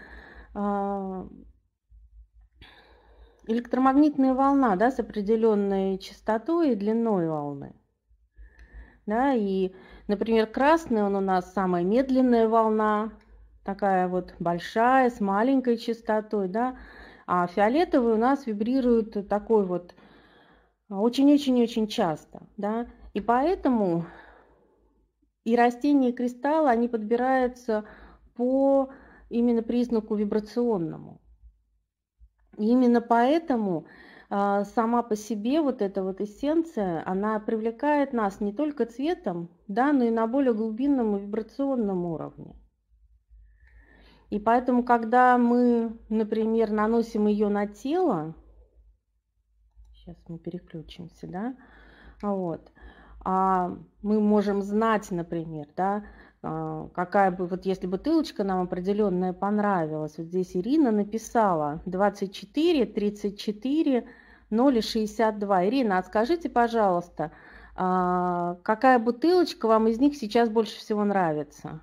электромагнитная волна, да, с определенной частотой и длиной волны. Да, и, например, красный, он у нас самая медленная волна, такая вот большая, с маленькой частотой, да, а фиолетовый у нас вибрирует такой вот очень-очень-очень часто, да, и поэтому и растения, и кристаллы, они подбираются по именно признаку вибрационному. И именно поэтому сама по себе вот эта вот эссенция, она привлекает нас не только цветом, да, но и на более глубинном вибрационном уровне. И поэтому, когда мы, например, наносим ее на тело, сейчас мы переключимся, да, вот, мы можем знать, например, да, какая бы, вот если бутылочка нам определенная понравилась, вот здесь Ирина написала 24 34 062. Ирина, а скажите, пожалуйста, какая бутылочка вам из них сейчас больше всего нравится?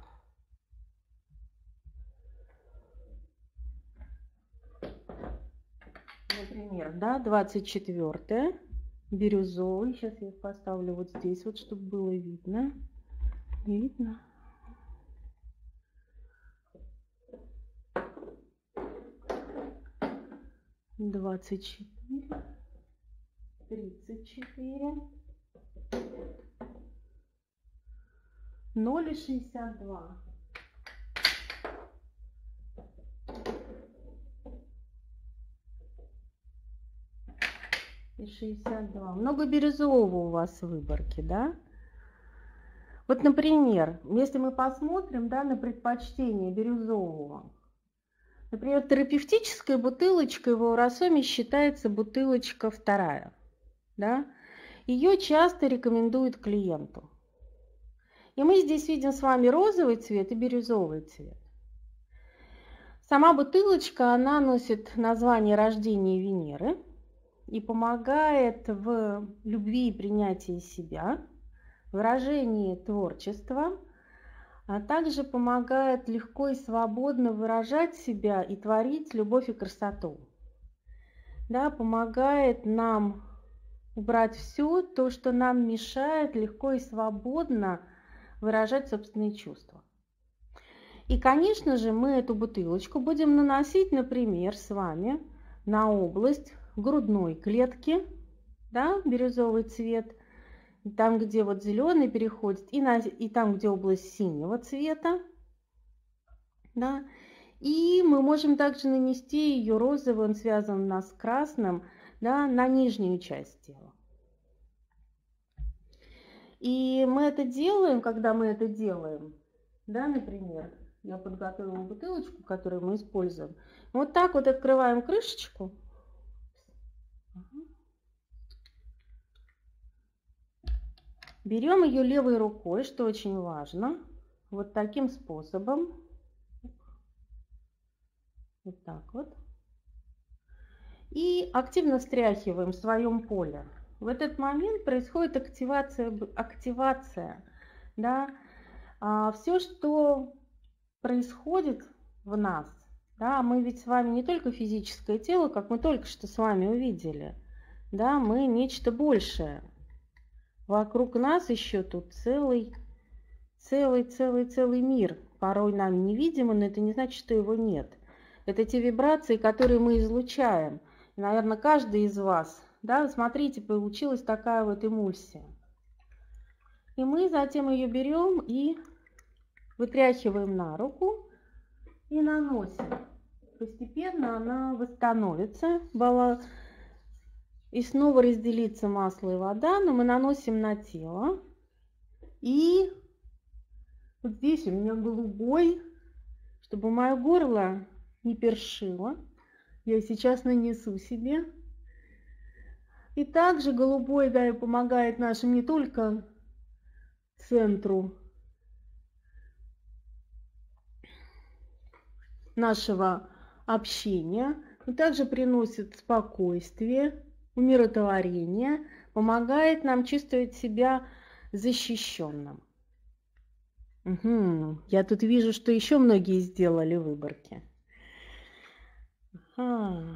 Например, да, 24-я, бирюзовый. Сейчас я их поставлю вот здесь, вот, чтобы было видно. Видно. 24, 34, 0 и 62. И 62. Много бирюзового у вас в выборке, да? Вот, например, если мы посмотрим, да, на предпочтение бирюзового. Например, терапевтической бутылочкой в ауросоме считается бутылочка вторая. Да? Ее часто рекомендуют клиенту. И мы здесь видим с вами розовый цвет и бирюзовый цвет. Сама бутылочка, она носит название рождения Венеры и помогает в любви и принятии себя, выражении творчества, а также помогает легко и свободно выражать себя и творить любовь и красоту. Да, помогает нам убрать все то, что нам мешает легко и свободно выражать собственные чувства. И, конечно же, мы эту бутылочку будем наносить, например, с вами на область грудной клетки, да, бирюзовый цвет, там, где вот зеленый переходит, и там, где область синего цвета, да. И мы можем также нанести ее розовый, он связан у нас с красным, да, на нижнюю часть тела. И мы это делаем, когда мы это делаем, да, например, я подготовила бутылочку, которую мы используем. Вот так вот открываем крышечку. Берем ее левой рукой, что очень важно, вот таким способом. Вот так вот. И активно встряхиваем в своем поле. В этот момент происходит активация, да, все, что происходит в нас, да, мы ведь с вами не только физическое тело, как мы только что с вами увидели, да, мы нечто большее. Вокруг нас еще тут целый мир, порой нам невидимый, но это не значит, что его нет. Это те вибрации, которые мы излучаем. И, наверное, каждый из вас, да, смотрите, получилась такая вот эмульсия. И мы затем ее берем и вытряхиваем на руку и наносим. Постепенно она восстановится, и снова разделится масло и вода, но мы наносим на тело. И вот здесь у меня голубой, чтобы мое горло не першило. Я сейчас нанесу себе. И также голубой, да, и помогает нашим не только центру нашего общения, но также приносит спокойствие, умиротворение, помогает нам чувствовать себя защищенным. Угу. Я тут вижу, что еще многие сделали выборки. Ага.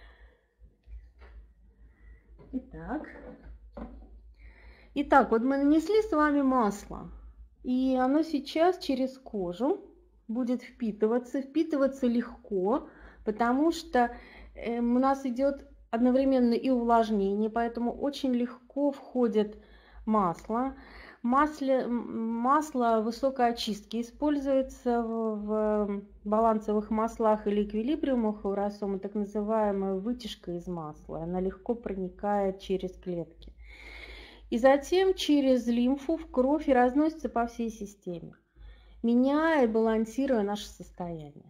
Итак, вот мы нанесли с вами масло, и оно сейчас через кожу будет впитываться легко, потому что у нас идет одновременно и увлажнение, поэтому очень легко входит масло. Масло высокой очистки используется в балансовых маслах или эквилибриумах ауросомы, так называемая вытяжка из масла. Она легко проникает через клетки. И затем через лимфу в кровь и разносится по всей системе, меняя и балансируя наше состояние.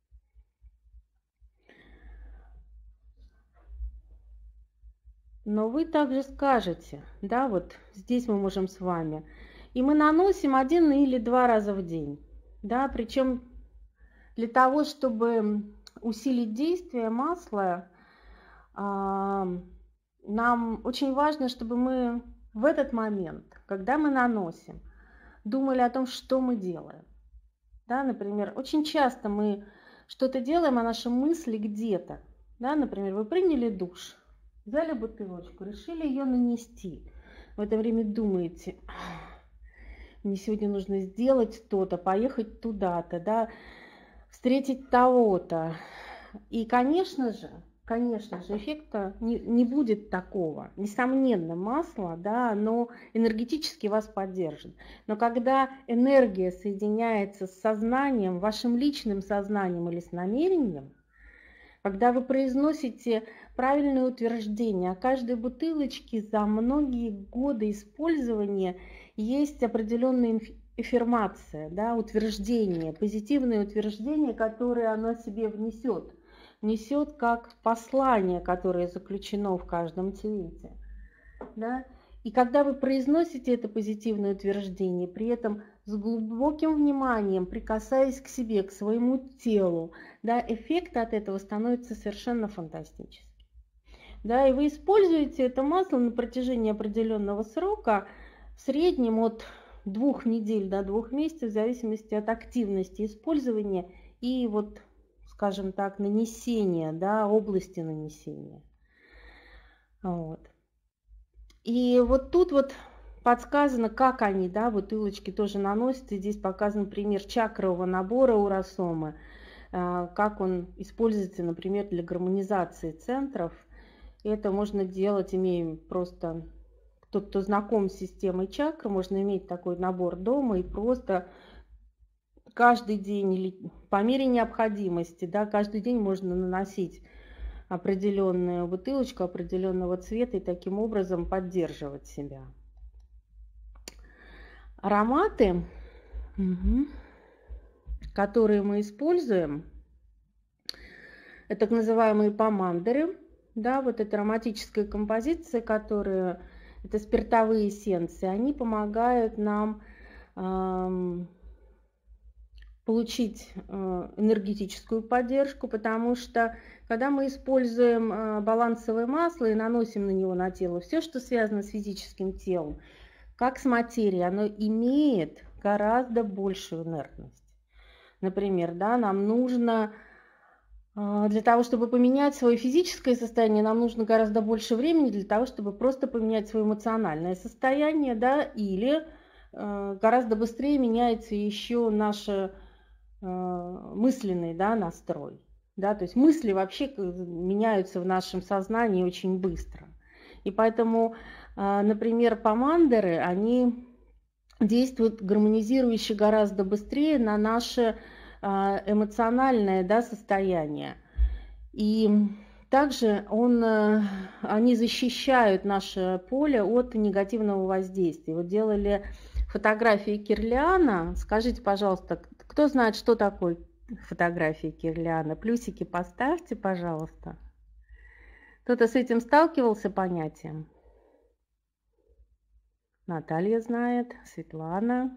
Но вы также скажете, да, вот здесь мы можем с вами, и мы наносим 1 или 2 раза в день, да, причем для того, чтобы усилить действие масла, нам очень важно, чтобы мы в этот момент, когда мы наносим, думали о том, что мы делаем. Да, например, очень часто мы что-то делаем, а наши мысли где-то. Да, например, вы приняли душ, взяли бутылочку, решили ее нанести. В это время думаете, мне сегодня нужно сделать то-то, поехать туда-то, да, встретить того-то. И, конечно же, конечно же, эффекта не будет такого. Несомненно, масло, да, оно энергетически вас поддержит. Но когда энергия соединяется с сознанием, вашим личным сознанием или с намерением, когда вы произносите правильные утверждения о каждой бутылочке, за многие годы использования есть определенная аффирмация, да, утверждение, позитивное утверждение, которое оно себе внесет как послание, которое заключено в каждом цвете. Да? И когда вы произносите это позитивное утверждение, при этом с глубоким вниманием, прикасаясь к себе, к своему телу, да, эффект от этого становится совершенно фантастическим. Да, и вы используете это масло на протяжении определенного срока, в среднем от 2 недель до 2 месяцев, в зависимости от активности использования и вот, скажем так, нанесения, да, области нанесения. Вот. И вот тут вот подсказано, как они, да, бутылочки тоже наносятся. Здесь показан пример чакрового набора Ауросомы, как он используется, например, для гармонизации центров. Это можно делать, имея просто, кто знаком с системой чакр, можно иметь такой набор дома и просто каждый день или по мере необходимости, да, каждый день можно наносить определенную бутылочку определенного цвета и таким образом поддерживать себя. Ароматы, которые мы используем, это так называемые помандеры. Да, вот эта ароматическая композиция, которая, это спиртовые эссенции, они помогают нам получить энергетическую поддержку, потому что когда мы используем балансовое масло и наносим на него на тело, все, что связано с физическим телом, как с материей, оно имеет гораздо большую инертность. Например, да, нам нужно для того, чтобы поменять свое физическое состояние, нам нужно гораздо больше времени для того, чтобы просто поменять свое эмоциональное состояние, да, или гораздо быстрее меняется еще наш мысленный, да, настрой. Да, то есть мысли вообще меняются в нашем сознании очень быстро. И поэтому, например, помандеры, они действуют гармонизирующе гораздо быстрее на наше эмоциональное, да, состояние. И также они защищают наше поле от негативного воздействия. Вот делали фотографии Кирлиана. Скажите, пожалуйста, кто знает, что такое фотографии Кирлиана? Плюсики поставьте, пожалуйста. Кто-то с этим сталкивался понятием? Наталья знает, Светлана.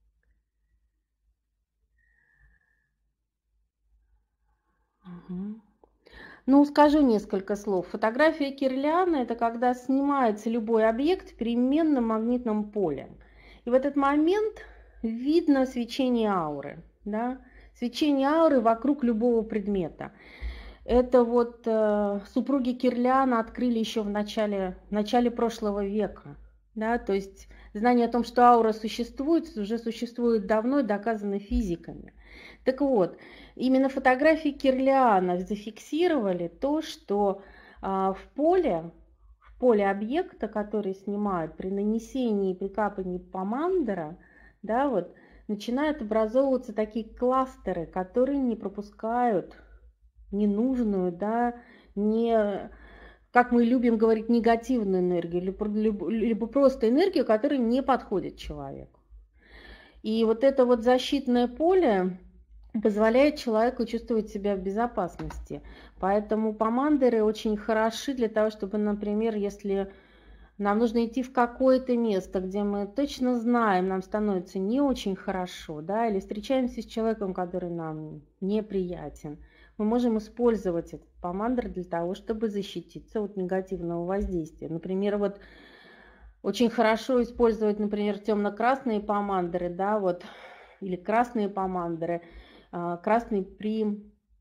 Ну, скажу несколько слов. Фотография Кирлиана – это когда снимается любой объект в переменном магнитном поле. И в этот момент видно свечение ауры. Да? Свечение ауры вокруг любого предмета. Это вот супруги Кирлиана открыли еще в начале прошлого века. Да? То есть знание о том, что аура существует, уже существует давно и доказано физиками. Так вот, именно фотографии Кирлиана зафиксировали то, что в поле объекта, который снимают при нанесении и при капании помандера, да, вот, начинают образовываться такие кластеры, которые не пропускают ненужную, да, как мы любим говорить, негативную энергию, либо просто энергию, которая не подходит человеку. И вот это вот защитное поле позволяет человеку чувствовать себя в безопасности. Поэтому помандеры очень хороши для того, чтобы, например, если нам нужно идти в какое-то место, где мы точно знаем, нам становится не очень хорошо, да, или встречаемся с человеком, который нам неприятен, мы можем использовать этот помандер для того, чтобы защититься от негативного воздействия. Например, вот очень хорошо использовать, например, темно-красные помандеры, да, вот, или красные помандеры. Красный при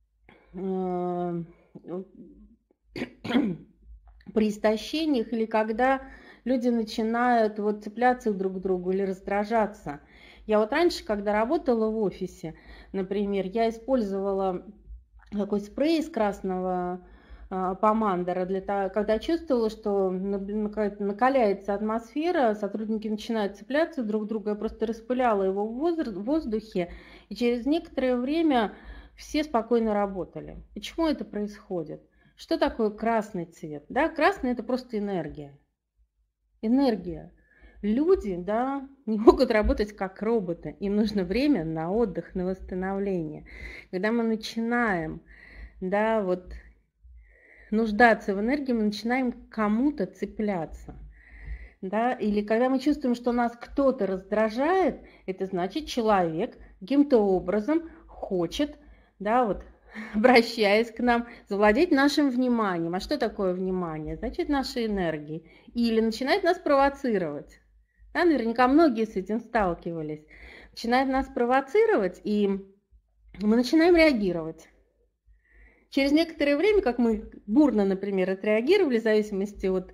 истощениях или когда люди начинают вот цепляться друг к другу или раздражаться. Я вот раньше, когда работала в офисе, например, я использовала такой спрей из красного помандора, когда чувствовала, что накаляется атмосфера, сотрудники начинают цепляться друг к другу, я просто распыляла его в воздухе, и через некоторое время все спокойно работали. Почему это происходит? Что такое красный цвет? Да, красный – это просто энергия. Энергия. Люди, да, не могут работать как роботы. Им нужно время на отдых, на восстановление. Когда мы начинаем, да, вот нуждаться в энергии, мы начинаем к кому-то цепляться. Да? Или когда мы чувствуем, что нас кто-то раздражает, это значит, человек каким-то образом хочет, да, вот, обращаясь к нам, завладеть нашим вниманием. А что такое внимание? Значит, нашей энергией. Или начинает нас провоцировать. Да, наверняка многие с этим сталкивались. Начинает нас провоцировать, и мы начинаем реагировать. Через некоторое время, как мы бурно, например, отреагировали, в зависимости от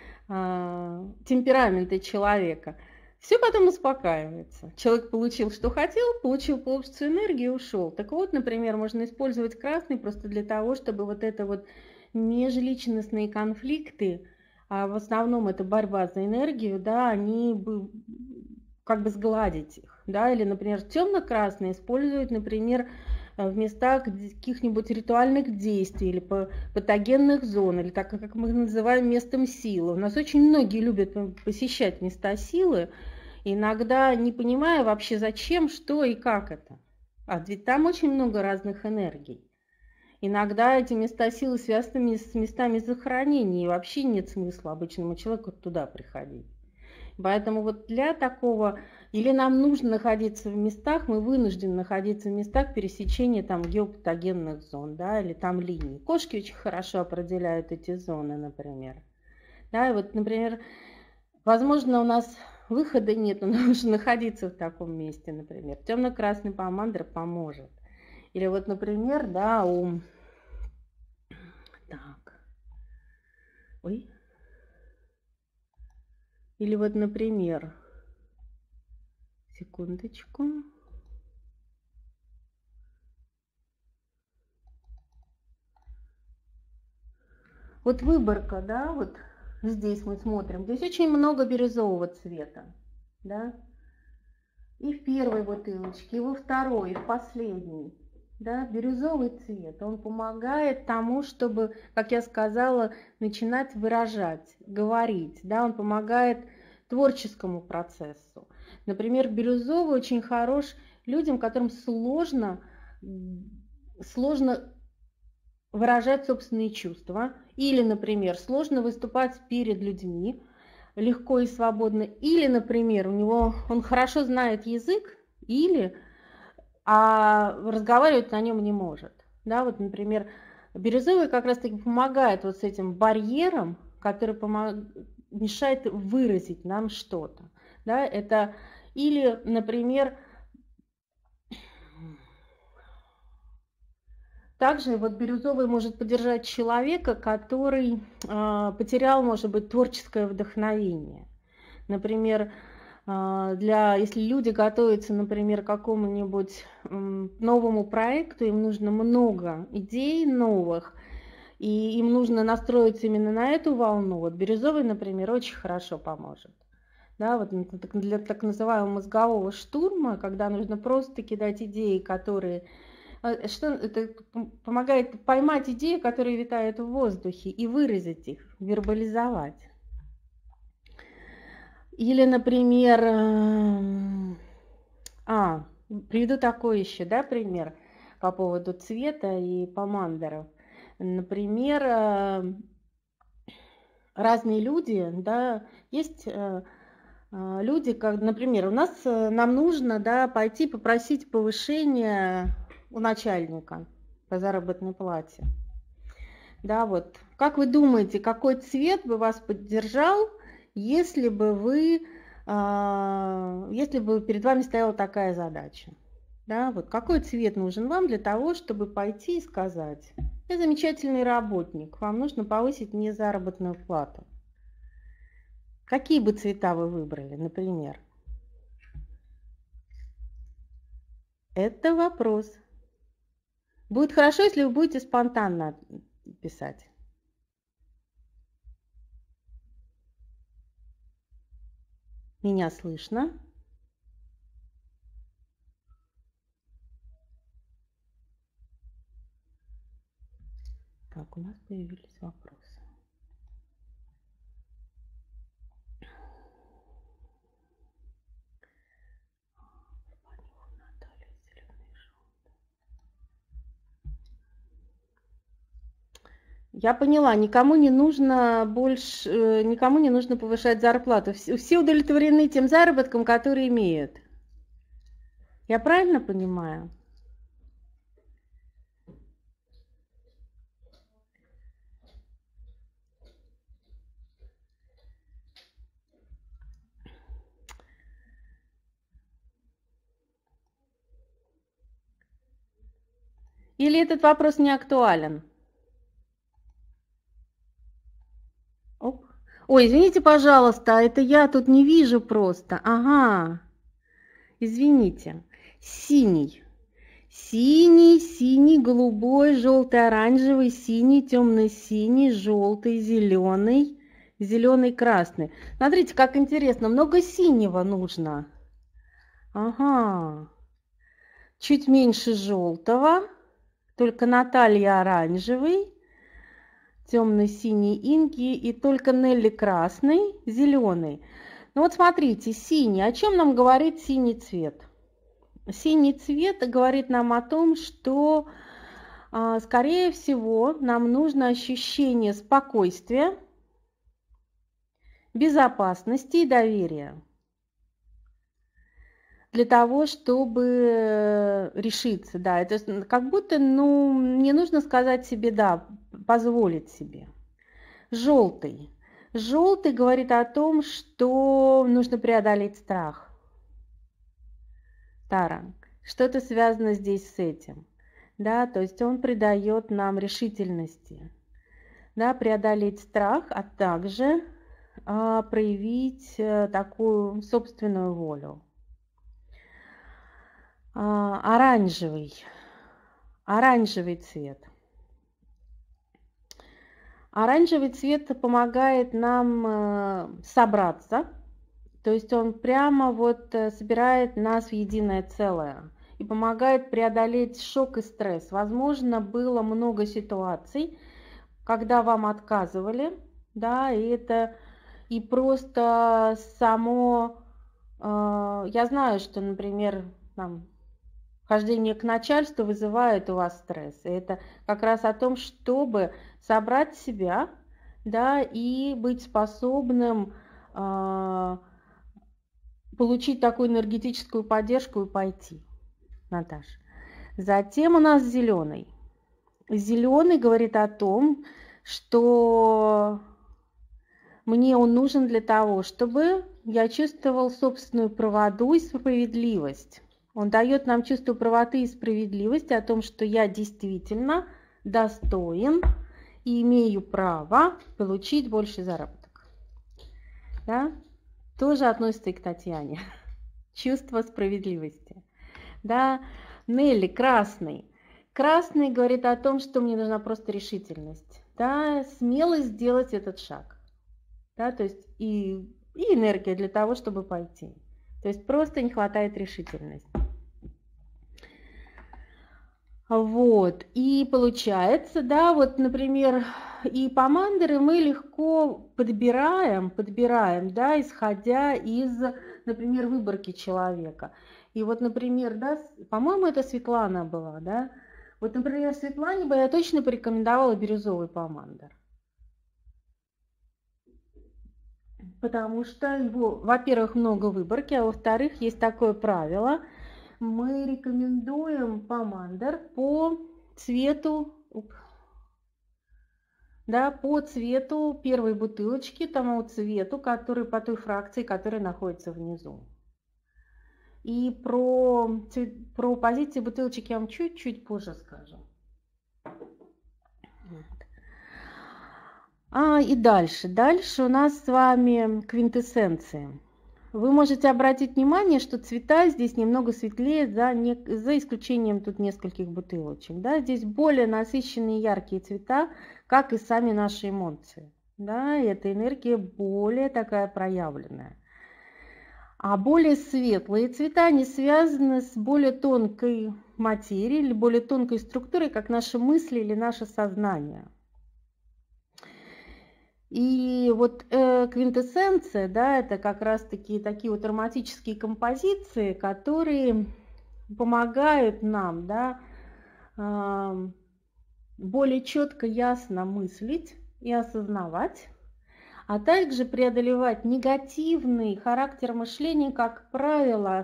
темперамента человека, все потом успокаивается. Человек получил, что хотел, получил полностью энергию и ушел. Так вот, например, можно использовать красный просто для того, чтобы вот это вот межличностные конфликты, а в основном это борьба за энергию, да, они бы как бы сгладить их. Да? Или, например, темно-красный используют, например, в местах каких-нибудь ритуальных действий или патогенных зон, или так, как мы называем, местом силы. У нас очень многие любят посещать места силы, иногда не понимая вообще зачем, что и как это. А ведь там очень много разных энергий. Иногда эти места силы связаны с местами захоронения, и вообще нет смысла обычному человеку туда приходить. Поэтому вот для такого, или нам нужно находиться в местах, мы вынуждены находиться в местах пересечения там геопатогенных зон, да, или там линий. Кошки очень хорошо определяют эти зоны, например. Да, и вот, например, возможно, у нас выхода нет, но нам нужно находиться в таком месте, например. Темно-красный помандр поможет. Или вот, например, да, Или вот, например, секундочку. Вот выборка, да, вот здесь мы смотрим. Здесь очень много бирюзового цвета, да. И в первой бутылочке, и во второй, и в последней. Да, бирюзовый цвет, он помогает тому, чтобы, как я сказала, начинать выражать, говорить. Да, он помогает творческому процессу. Например, бирюзовый очень хорош людям, которым сложно выражать собственные чувства. Или, например, сложно выступать перед людьми легко и свободно. Или, например, он хорошо знает язык, а разговаривать на нем не может. Да, вот, например, бирюзовый как раз-таки помогает вот с этим барьером, который мешает выразить нам что-то. Да, это или, например, также вот бирюзовый может поддержать человека, который потерял, может быть, творческое вдохновение. Например, если люди готовятся, например, к какому-нибудь новому проекту, им нужно много идей новых, и им нужно настроиться именно на эту волну. Вот бирюзовый, например, очень хорошо поможет. Да, вот для так называемого мозгового штурма, когда нужно просто кидать идеи, которые... Что это помогает поймать идеи, которые витают в воздухе, и выразить их, вербализовать. Или, например, приведу такой еще, да, пример по поводу цвета и помандоров. Например, разные люди, да, есть люди, как, например, нам нужно, да, пойти попросить повышения у начальника по заработной плате. Да, вот. Как вы думаете, какой цвет бы вас поддержал, если бы перед вами стояла такая задача? Да, вот какой цвет нужен вам для того, чтобы пойти и сказать: я замечательный работник, вам нужно повысить мне заработную плату. Какие бы цвета вы выбрали, например? Это вопрос. Будет хорошо, если вы будете спонтанно писать. Меня слышно? Так, у нас появились вопросы. Я поняла, никому не нужно больше, никому не нужно повышать зарплату. Все удовлетворены тем заработком, который имеют. Я правильно понимаю? Или этот вопрос не актуален? Оп. Ой, извините, пожалуйста, это я тут не вижу просто. Ага, извините. Синий. Синий, синий, голубой, желтый, оранжевый, синий, темно-синий, желтый, зеленый, зеленый, красный. Смотрите, как интересно, много синего нужно. Ага. Чуть меньше желтого, только Наталья оранжевый, темно-синий Инги и только Нелли красный, зеленый. Ну вот смотрите, синий. О чем нам говорит синий цвет? Синий цвет говорит нам о том, что, скорее всего, нам нужно ощущение спокойствия, безопасности и доверия для того, чтобы решиться. Да, это как будто, не нужно сказать себе «да», позволить себе. Желтый. Желтый говорит о том, что нужно преодолеть страх. Тара, что-то связано здесь с этим. Да, то есть он придает нам решительности. Да, преодолеть страх, а также проявить такую собственную волю. Оранжевый. Оранжевый цвет. Оранжевый цвет помогает нам собраться, то есть он прямо вот собирает нас в единое целое и помогает преодолеть шок и стресс. Возможно, было много ситуаций, когда вам отказывали, да, и просто само, я знаю, что, например, там, хождение к начальству вызывает у вас стресс. И это как раз о том, чтобы собрать себя, да, и быть способным получить такую энергетическую поддержку и пойти, Наташа. Затем у нас зеленый. Зеленый говорит о том, что мне он нужен для того, чтобы я чувствовал собственную правоту и справедливость. Он дает нам чувство правоты и справедливости о том, что я действительно достоин и имею право получить больше заработок. Да? Тоже относится и к Татьяне. Чувство справедливости. Да? Нелли, красный. Красный говорит о том, что мне нужна просто решительность. Да? Смелость сделать этот шаг. Да? То есть и энергия для того, чтобы пойти. То есть просто не хватает решительности. Вот, и получается, да, вот, например, и помандеры мы легко подбираем, да, исходя из, например, выборки человека. И вот, например, да, по-моему, это Светлана была, да, вот, например, Светлане бы я точно порекомендовала бирюзовый помандер. Потому что его, во-первых, много выборки, а во-вторых, есть такое правило – мы рекомендуем помандер по цвету, да, по цвету первой бутылочки, тому цвету, который по той фракции, которая находится внизу. И про позиции бутылочек я вам чуть-чуть позже скажу. И дальше. Дальше у нас с вами квинтэссенции. Вы можете обратить внимание, что цвета здесь немного светлее, за исключением тут нескольких бутылочек. Да? Здесь более насыщенные яркие цвета, как и сами наши эмоции. Да? И эта энергия более такая проявленная. А более светлые цвета, они связаны с более тонкой материей или более тонкой структурой, как наши мысли или наше сознание. И вот квинтэссенция, да, это как раз-таки такие вот ароматические композиции, которые помогают нам, да, более четко, ясно мыслить и осознавать, а также преодолевать негативный характер мышления, как правило,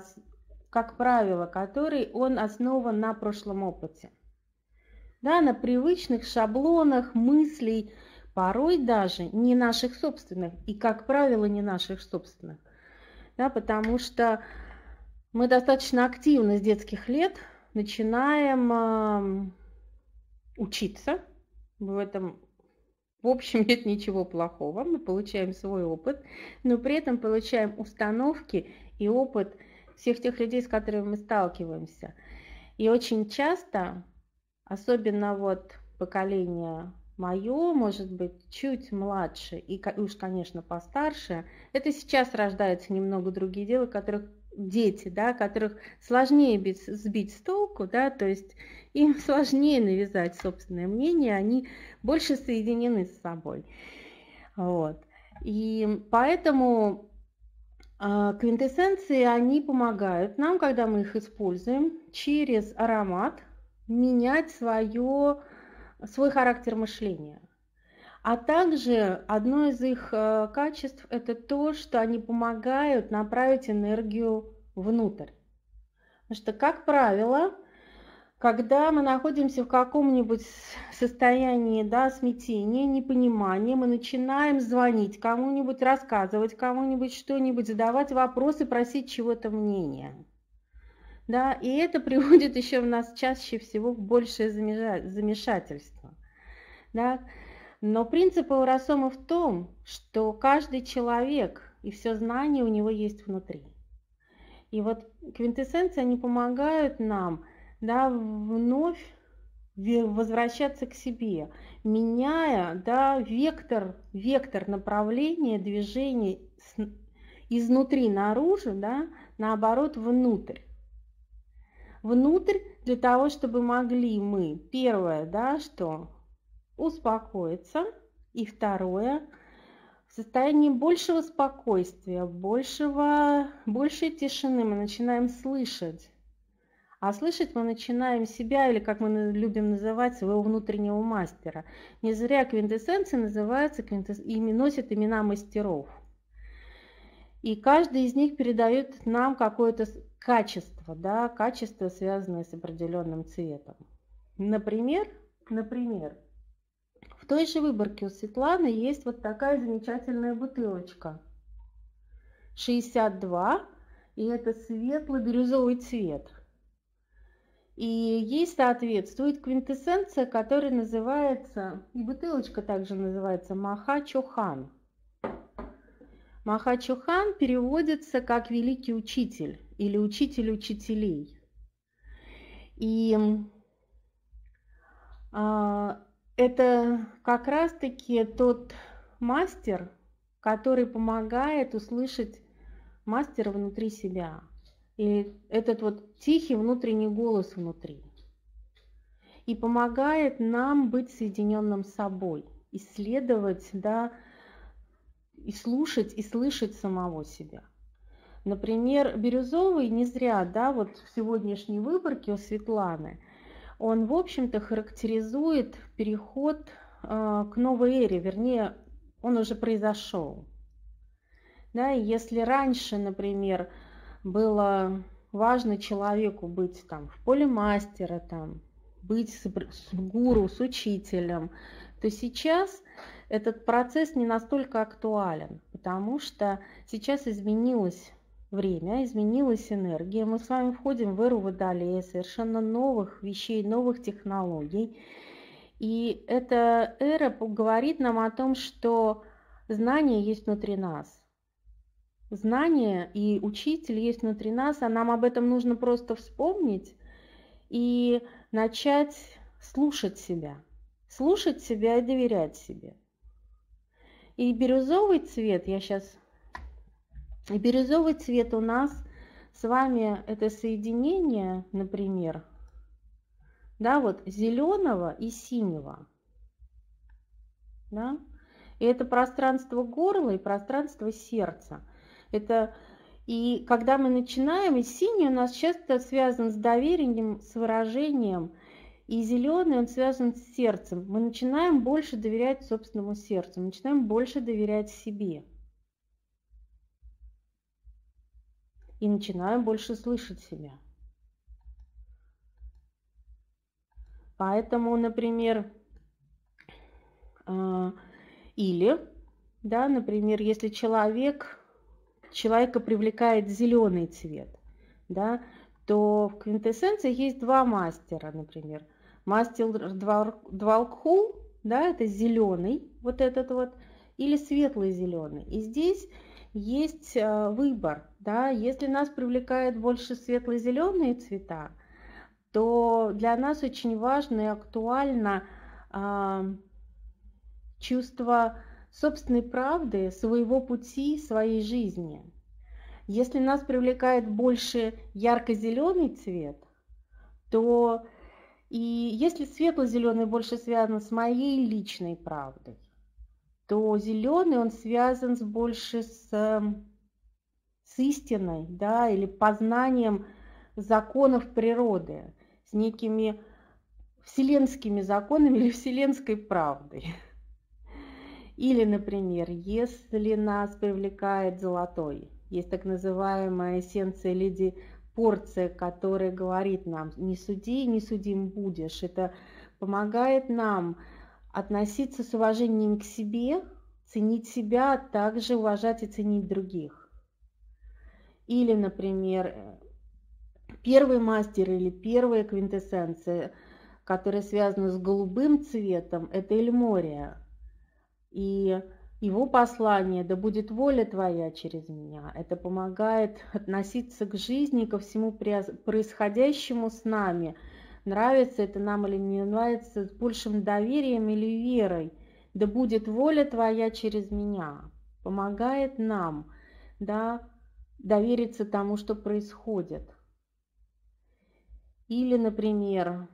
который он основан на прошлом опыте. Да, на привычных шаблонах мыслей, порой даже не наших собственных, и, как правило, не наших собственных. Да, потому что мы достаточно активно с детских лет начинаем учиться. В этом, в общем, нет ничего плохого. Мы получаем свой опыт, но при этом получаем установки и опыт всех тех людей, с которыми мы сталкиваемся. И очень часто, особенно вот поколение мое, может быть, чуть младше и уж, конечно, постарше, это сейчас рождаются немного другие дети, да, которых сложнее сбить с толку, да, то есть им сложнее навязать собственное мнение, они больше соединены с собой. Вот. И поэтому квинтэссенции, они помогают нам, когда мы их используем, через аромат менять свой характер мышления. А также одно из их качеств – это то, что они помогают направить энергию внутрь. Потому что, как правило, когда мы находимся в каком-нибудь состоянии, да, смятения, непонимания, мы начинаем звонить кому-нибудь, рассказывать кому-нибудь что-нибудь, задавать вопросы, просить чего-то мнения. Да, и это приводит еще в нас чаще всего в большее замешательство. Да. Но принцип ауросомы в том, что каждый человек и все знание у него есть внутри. И вот квинтэссенции, они помогают нам, да, вновь возвращаться к себе, меняя, да, вектор направления движения изнутри наружу, да, наоборот, внутрь. Внутрь для того, чтобы могли мы, первое, да, что успокоиться, и второе, в состоянии большего спокойствия, большей тишины мы начинаем слышать. А слышать мы начинаем себя, или как мы любим называть, своего внутреннего мастера. Не зря квинтэссенции называются и носят имена мастеров. И каждый из них передает нам какое-то качество, да, качество, связанное с определенным цветом. Например, в той же выборке у Светланы есть вот такая замечательная бутылочка. 62, и это светло-бирюзовый цвет. И ей соответствует квинтэссенция, которая называется, и бутылочка также называется Маха-Чохан. Маха-Чохан переводится как «великий учитель» или «учитель учителей». И это как раз-таки тот мастер, который помогает услышать мастера внутри себя. И этот вот тихий внутренний голос внутри. И помогает нам быть соединенным с собой, исследовать, да, и слушать, и слышать самого себя. Например, бирюзовый не зря, да, вот в сегодняшней выборке у Светланы, он, в общем-то, характеризует переход к новой эре, вернее, он уже произошел. Да, и если раньше, например, было важно человеку быть там в поле мастера, там, быть с гуру, с учителем, то сейчас этот процесс не настолько актуален, потому что сейчас изменилось время, изменилась энергия. Мы с вами входим в эру Водолея, совершенно новых вещей, новых технологий. И эта эра говорит нам о том, что знание есть внутри нас. Знание и учитель есть внутри нас, а нам об этом нужно просто вспомнить и начать слушать себя и доверять себе. И бирюзовый цвет, я сейчас И бирюзовый цвет у нас с вами это соединение, например, да, вот зеленого и синего, да, и это пространство горла и пространство сердца. Это и когда мы начинаем, и синий у нас часто связан с доверием, с выражением, и зеленый он связан с сердцем. Мы начинаем больше доверять собственному сердцу, мы начинаем больше доверять себе. И начинаем больше слышать себя. Поэтому, например, или, да, например, если человека привлекает зеленый цвет, да, то в квинтэссенции есть два мастера, например. Мастер Двалкху, да, это зеленый, вот этот вот, или светлый зеленый. И здесь есть выбор, да, если нас привлекает больше светло-зеленые цвета, то для нас очень важно и актуально чувство собственной правды, своего пути, своей жизни. Если нас привлекает больше ярко-зеленый цвет, то и если светло-зеленый больше связан с моей личной правдой, то зеленый он связан больше с истиной, да, или познанием законов природы, с некими вселенскими законами или вселенской правдой. Или, например, если нас привлекает золотой, есть так называемая эссенция леди Порция, которая говорит нам: не суди, не судим будешь. Это помогает нам относиться с уважением к себе, ценить себя, а также уважать и ценить других. Или, например, первый мастер или первая квинтэссенция, которая связана с голубым цветом, это Эльмория. И его послание: да будет воля твоя через меня. Это помогает относиться к жизни, ко всему происходящему с нами. Нравится это нам или не нравится, с большим доверием или верой. Да будет воля твоя через меня. Помогает нам, да, довериться тому, что происходит. Или, например,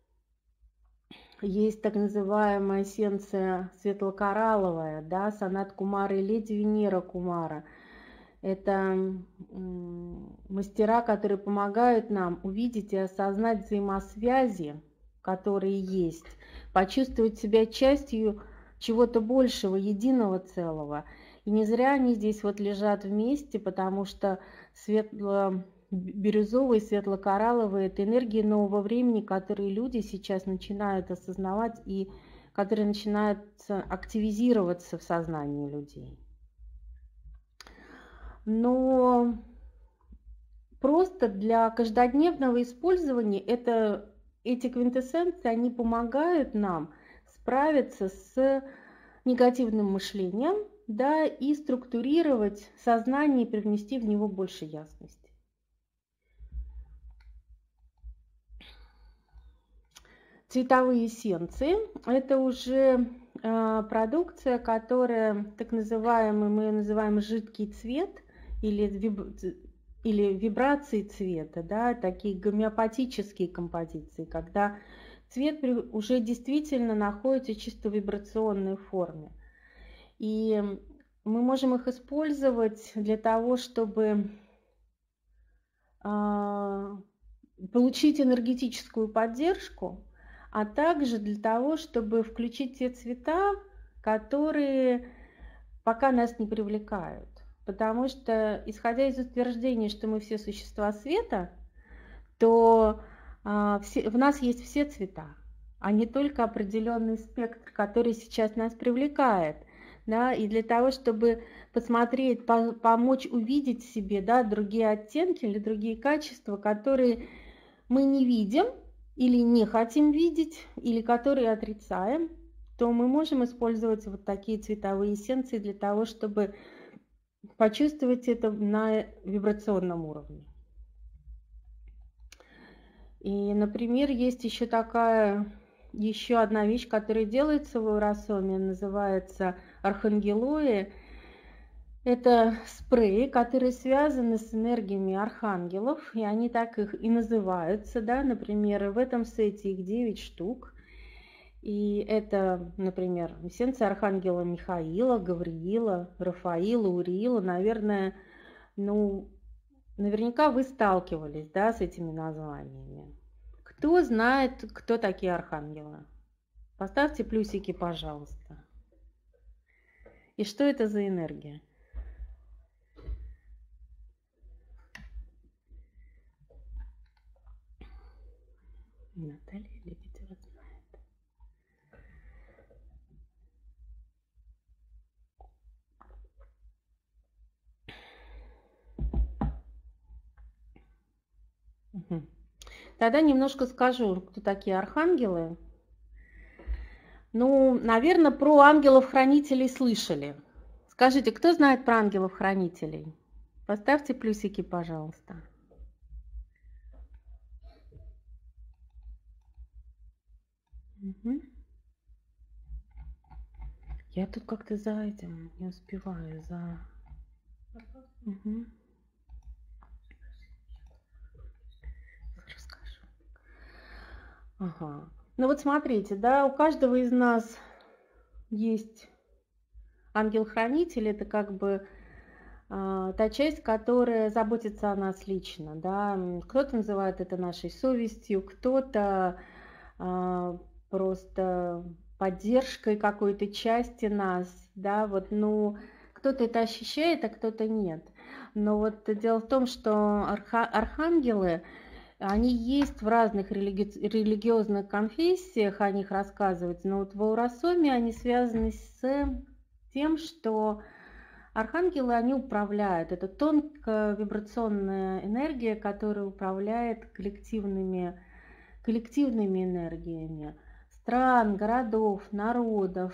есть так называемая эссенция светло-коралловая, да, Санат Кумара и леди Венера Кумара. Это мастера, которые помогают нам увидеть и осознать взаимосвязи, которые есть, почувствовать себя частью чего-то большего, единого целого. И не зря они здесь вот лежат вместе, потому что бирюзовые, светло-коралловые – это энергии нового времени, которые люди сейчас начинают осознавать и которые начинают активизироваться в сознании людей. Но просто для каждодневного использования эти квинтэссенции, они помогают нам справиться с негативным мышлением, да, и структурировать сознание и привнести в него больше ясности. Цветовые эссенции – это уже продукция, которая так называемый, мы ее называем жидкий цвет или вибрации цвета, да, такие гомеопатические композиции, когда цвет уже действительно находится чисто в вибрационной форме. И мы можем их использовать для того, чтобы получить энергетическую поддержку, а также для того, чтобы включить те цвета, которые пока нас не привлекают. Потому что, исходя из утверждения, что мы все существа света, то в нас есть все цвета, а не только определенный спектр, который сейчас нас привлекает. Да? И для того, чтобы посмотреть, помочь увидеть в себе, да, другие оттенки или другие качества, которые мы не видим, или не хотим видеть, или которые отрицаем, то мы можем использовать вот такие цветовые эссенции для того, чтобы почувствовать это на вибрационном уровне. И, например, есть еще одна вещь, которая делается в ауросоме, называется архангелои. Это спреи, которые связаны с энергиями архангелов, и они так их и называются, да, например, в этом сете их 9 штук. И это, например, эссенция архангела Михаила, Гавриила, Рафаила, Уриила. Наверное, наверняка вы сталкивались, да, с этими названиями. Кто знает, кто такие архангелы? Поставьте плюсики, пожалуйста. И что это за энергия? Наталья Лебедева знает. Угу. Тогда немножко скажу, кто такие архангелы. Наверное, про ангелов-хранителей слышали. Скажите, кто знает про ангелов-хранителей? Поставьте плюсики, пожалуйста. Угу. Я тут как-то за этим не успеваю, Угу. Расскажу. Ага. Вот смотрите, да, у каждого из нас есть ангел-хранитель, это как бы та часть, которая заботится о нас лично, да. Кто-то называет это нашей совестью, кто-то просто поддержкой какой-то части нас, да, кто-то это ощущает, а кто-то нет. Но вот дело в том, что архангелы, они есть в разных религиозных конфессиях, о них рассказывается, но вот в ауросоме они связаны с тем, что архангелы, они управляют. Это тонкая вибрационная энергия, которая управляет коллективными энергиями стран, городов, народов.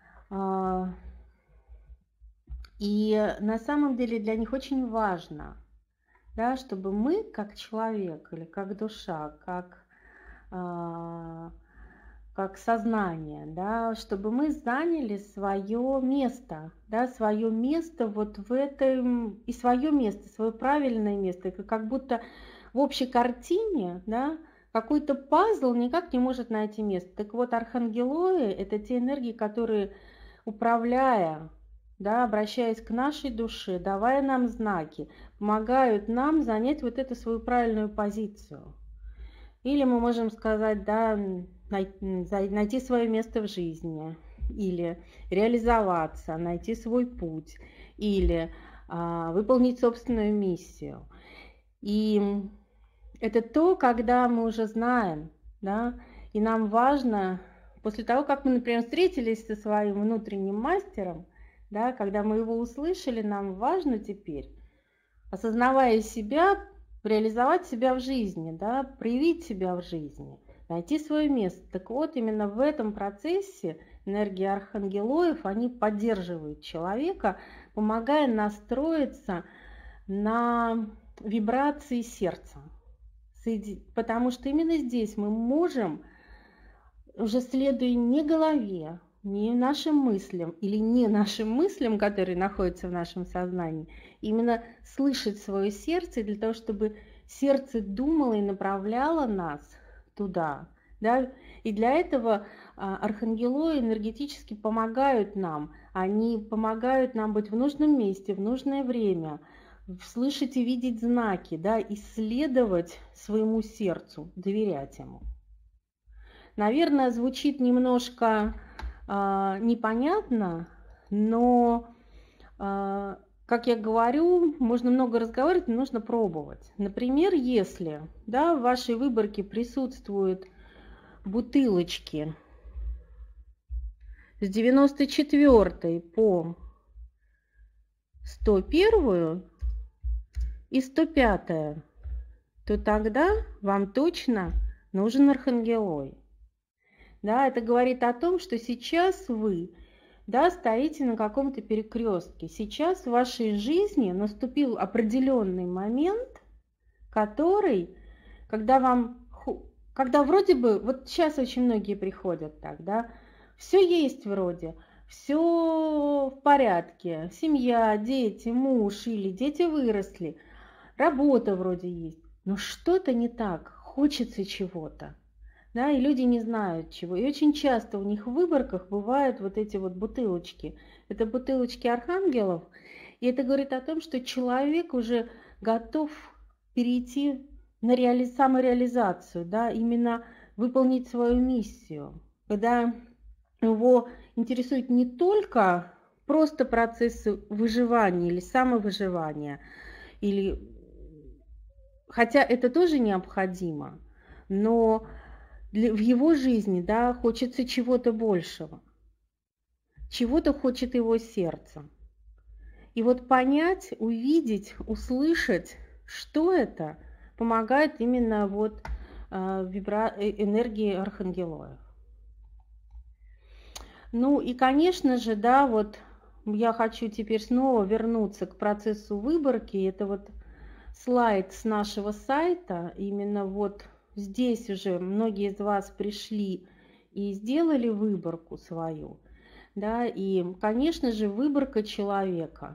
И на самом деле для них очень важно, да, чтобы мы, как человек или как душа, как сознание, да, чтобы мы заняли свое место, да, свое место вот в этом, и свое место, свое правильное место, это как будто в общей картине, да, какой-то пазл никак не может найти место. Так вот, архангелои – это те энергии, которые, управляя, да, обращаясь к нашей душе, давая нам знаки, помогают нам занять вот эту свою правильную позицию. Или мы можем сказать, да, найти свое место в жизни, или реализоваться, найти свой путь, или выполнить собственную миссию. И это то, когда мы уже знаем, да, и нам важно, после того, как мы, например, встретились со своим внутренним мастером, да, когда мы его услышали, нам важно теперь, осознавая себя, реализовать себя в жизни, да, проявить себя в жизни, найти свое место. Так вот, именно в этом процессе энергии архангелоев, они поддерживают человека, помогая настроиться на вибрации сердца. Потому что именно здесь мы можем, уже следуя не голове, не нашим мыслям или не нашим мыслям, которые находятся в нашем сознании, именно слышать свое сердце для того, чтобы сердце думало и направляло нас туда. Да? И для этого архангелои энергетически помогают нам. Они помогают нам быть в нужном месте, в нужное время, слышать и видеть знаки, да, исследовать своему сердцу, доверять ему. Наверное, звучит немножко непонятно, но, как я говорю, можно много разговаривать, но нужно пробовать. Например, если, да, в вашей выборке присутствуют бутылочки с 94 по 101 и 105, то тогда вам точно нужен архангелой. Да, это говорит о том, что сейчас вы, да, стоите на каком-то перекрестке. Сейчас в вашей жизни наступил определенный момент, который, когда вроде бы, вот сейчас очень многие приходят так, да, все есть вроде, все в порядке, семья, дети, муж или дети выросли, работа вроде есть, но что-то не так, хочется чего-то. Да, и люди не знают чего. И очень часто у них в выборках бывают вот эти вот бутылочки. Это бутылочки архангелов. И это говорит о том, что человек уже готов перейти на самореализацию, да, именно выполнить свою миссию. Когда его интересует не только просто процессы выживания или самовыживания, или хотя это тоже необходимо, но в его жизни, да, хочется чего-то большего, чего-то хочет его сердце. И вот понять, увидеть, услышать, что это, помогает именно вот энергии архангелоев. Ну и, конечно же, да, вот я хочу теперь снова вернуться к процессу выборки. Это вот слайд с нашего сайта. Именно вот здесь уже многие из вас пришли и сделали выборку свою. Да, и, конечно же, выборка человека,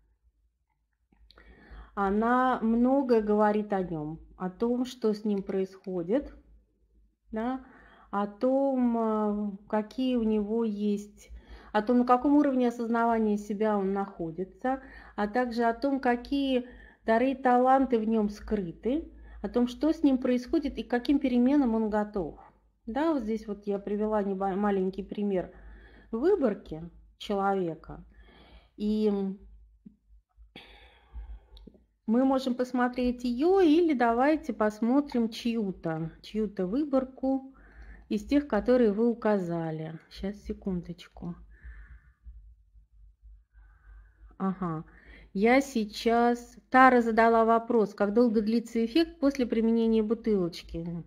она многое говорит о нем, о том, что с ним происходит, да, о том, какие у него есть, о том, на каком уровне осознавания себя он находится, а также о том, какие дары и таланты в нем скрыты, о том, что с ним происходит и к каким переменам он готов. Да, вот здесь вот я привела маленький пример выборки человека. И мы можем посмотреть ее или давайте посмотрим чью-то выборку из тех, которые вы указали. Сейчас, секундочку. Ага. Я сейчас... Тара задала вопрос, как долго длится эффект после применения бутылочки.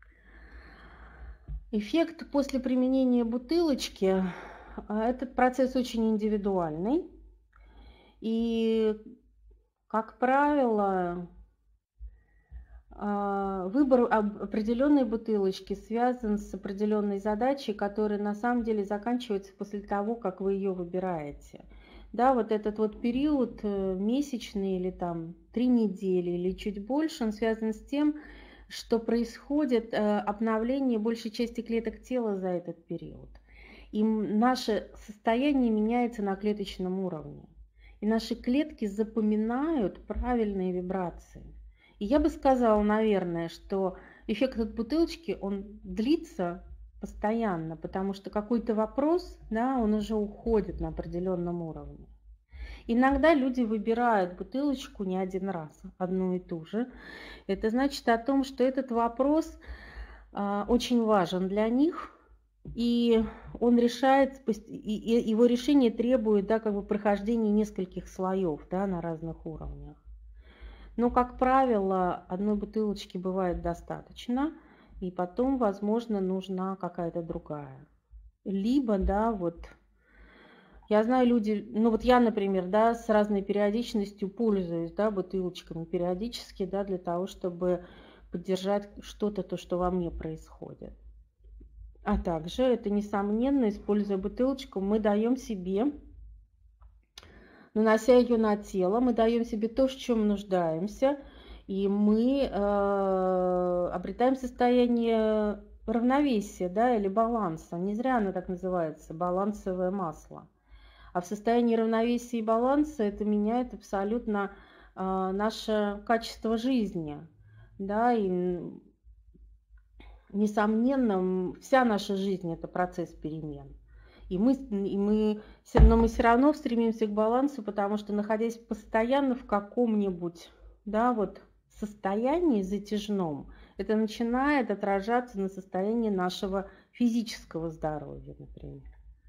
Эффект после применения бутылочки, этот процесс очень индивидуальный. И, как правило, выбор определенной бутылочки связан с определенной задачей, которая на самом деле заканчивается после того, как вы ее выбираете. Да, вот этот вот период месячный или там 3 недели или чуть больше, он связан с тем, что происходит обновление большей части клеток тела за этот период. И наше состояние меняется на клеточном уровне. И наши клетки запоминают правильные вибрации. И я бы сказала, наверное, что эффект от бутылочки, он длится постоянно, потому что какой-то вопрос, да, он уже уходит на определенном уровне. Иногда люди выбирают бутылочку не один раз, одну и ту же. Это значит о том, что этот вопрос очень важен для них, и он решает, и его решение требует, да, как бы прохождения нескольких слоев, да, на разных уровнях. Но, как правило, одной бутылочки бывает достаточно, и потом, возможно, нужна какая-то другая. Либо, да, вот, я знаю люди, ну вот я, например, да, с разной периодичностью пользуюсь, да, бутылочками периодически, да, для того, чтобы поддержать что-то, то, что во мне происходит. А также, это несомненно, используя бутылочку, мы даем себе, нанося ее на тело, мы даем себе то, в чем нуждаемся, и мы обретаем состояние равновесия, да, или баланса. Не зря оно так называется, балансовое масло. А в состоянии равновесия и баланса это меняет абсолютно наше качество жизни. Да, и, несомненно, вся наша жизнь – это процесс перемен. Но мы все равно стремимся к балансу, потому что, находясь постоянно в каком-нибудь, да, вот состоянии затяжном, это начинает отражаться на состоянии нашего физического здоровья, например.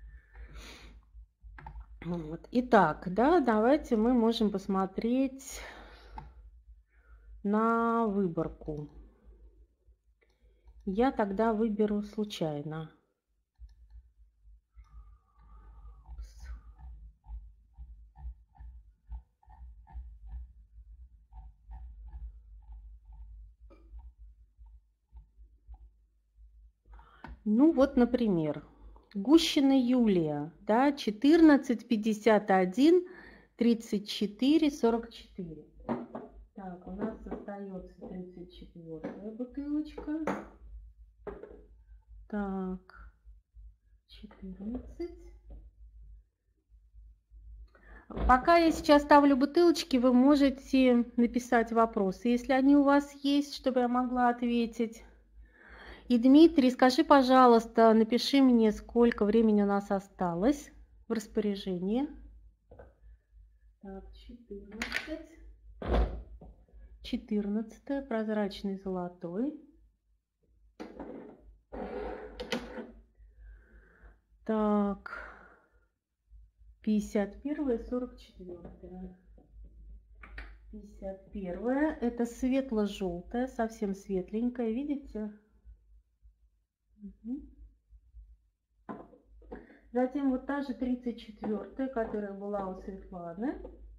Вот. Итак, да, давайте мы можем посмотреть на выборку. Я тогда выберу случайно. Ну вот, например, Гущина Юлия, да, 14, 51, 34, 44. Так, у нас остается 34-я бутылочка. Так, 14. Пока я сейчас ставлю бутылочки, вы можете написать вопросы, если они у вас есть, чтобы я могла ответить. И, Дмитрий, скажи, пожалуйста, напиши мне, сколько времени у нас осталось в распоряжении. Так, 14. 14, прозрачный золотой. Так, 51 и 44. 51 это светло-желтая, совсем светленькая, видите? Угу. Затем вот та же 34, которая была у Светланы.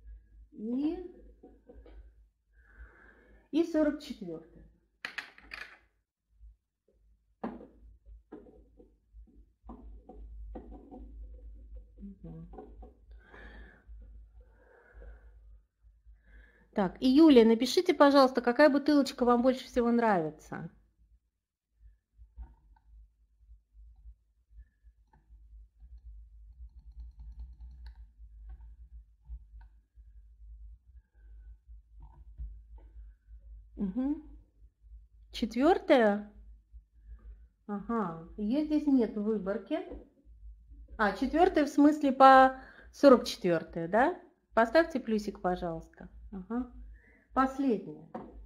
И 44. Угу. Так, и Юлия, напишите, пожалуйста, какая бутылочка вам больше всего нравится. Угу. 4? Ага, ее здесь нет в выборке. А, 4 в смысле по 44, да? Поставьте плюсик, пожалуйста. Ага. Последняя.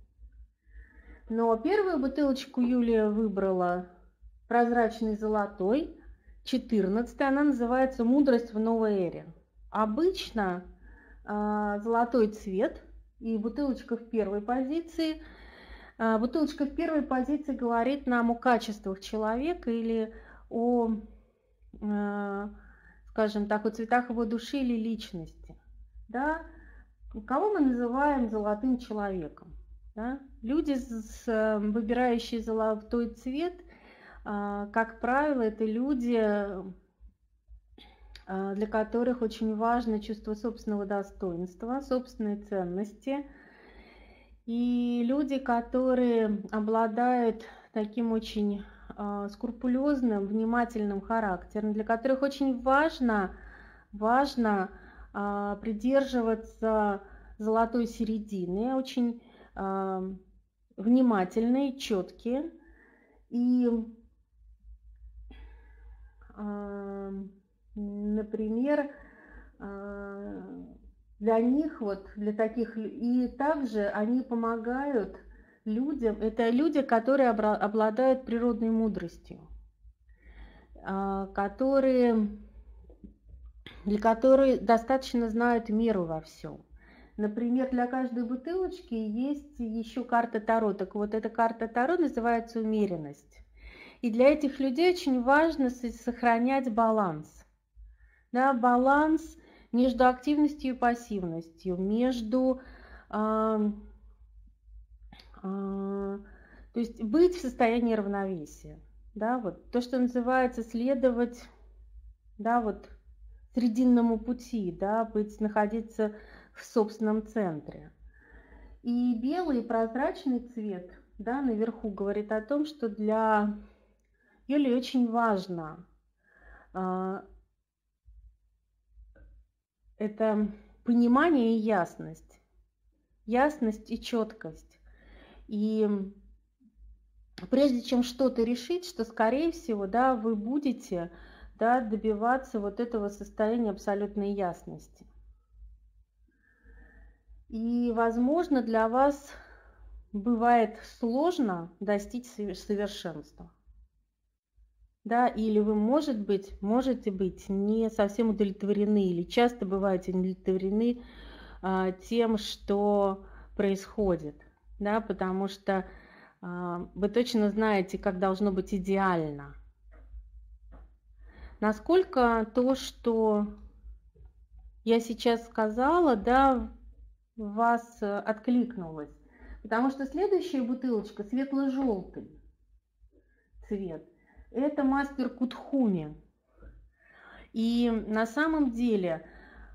Но первую бутылочку Юлия выбрала прозрачный золотой, 14, она называется «Мудрость в новой эре». Обычно золотой цвет и бутылочка в первой позиции. Бутылочка в первой позиции говорит нам о качествах человека или о, скажем так, о цветах его души или личности. Да? Кого мы называем золотым человеком? Да? Люди, выбирающие золотой цвет, как правило, это люди, для которых очень важно чувство собственного достоинства, собственной ценности. И люди, которые обладают таким очень скрупулезным, внимательным характером, для которых очень важно придерживаться золотой середины, очень внимательные, четкие. И, например, для них, вот для таких, и также они помогают людям, это люди, которые обладают природной мудростью, для которых достаточно знают меру во всем. Например, для каждой бутылочки есть еще карта Таро. Так вот, эта карта Таро называется умеренность. И для этих людей очень важно сохранять баланс. Да, баланс между активностью и пассивностью, то есть быть в состоянии равновесия. Да, вот, то, что называется следовать, да, вот, срединному пути, да, находиться в собственном центре. И белый прозрачный цвет, да, наверху говорит о том, что для Юлии очень важно это понимание и ясность и четкость. И прежде чем что-то решить, что, скорее всего, да, вы будете, да, добиваться вот этого состояния абсолютной ясности. И, возможно, для вас бывает сложно достичь совершенства. Да, или вы, можете быть не совсем удовлетворены, или часто бываете не удовлетворены тем, что происходит, да, потому что вы точно знаете, как должно быть идеально. Насколько то, что я сейчас сказала, да, в вас откликнулось. Потому что следующая бутылочка светло-желтый цвет. Это мастер Кутхуми. И на самом деле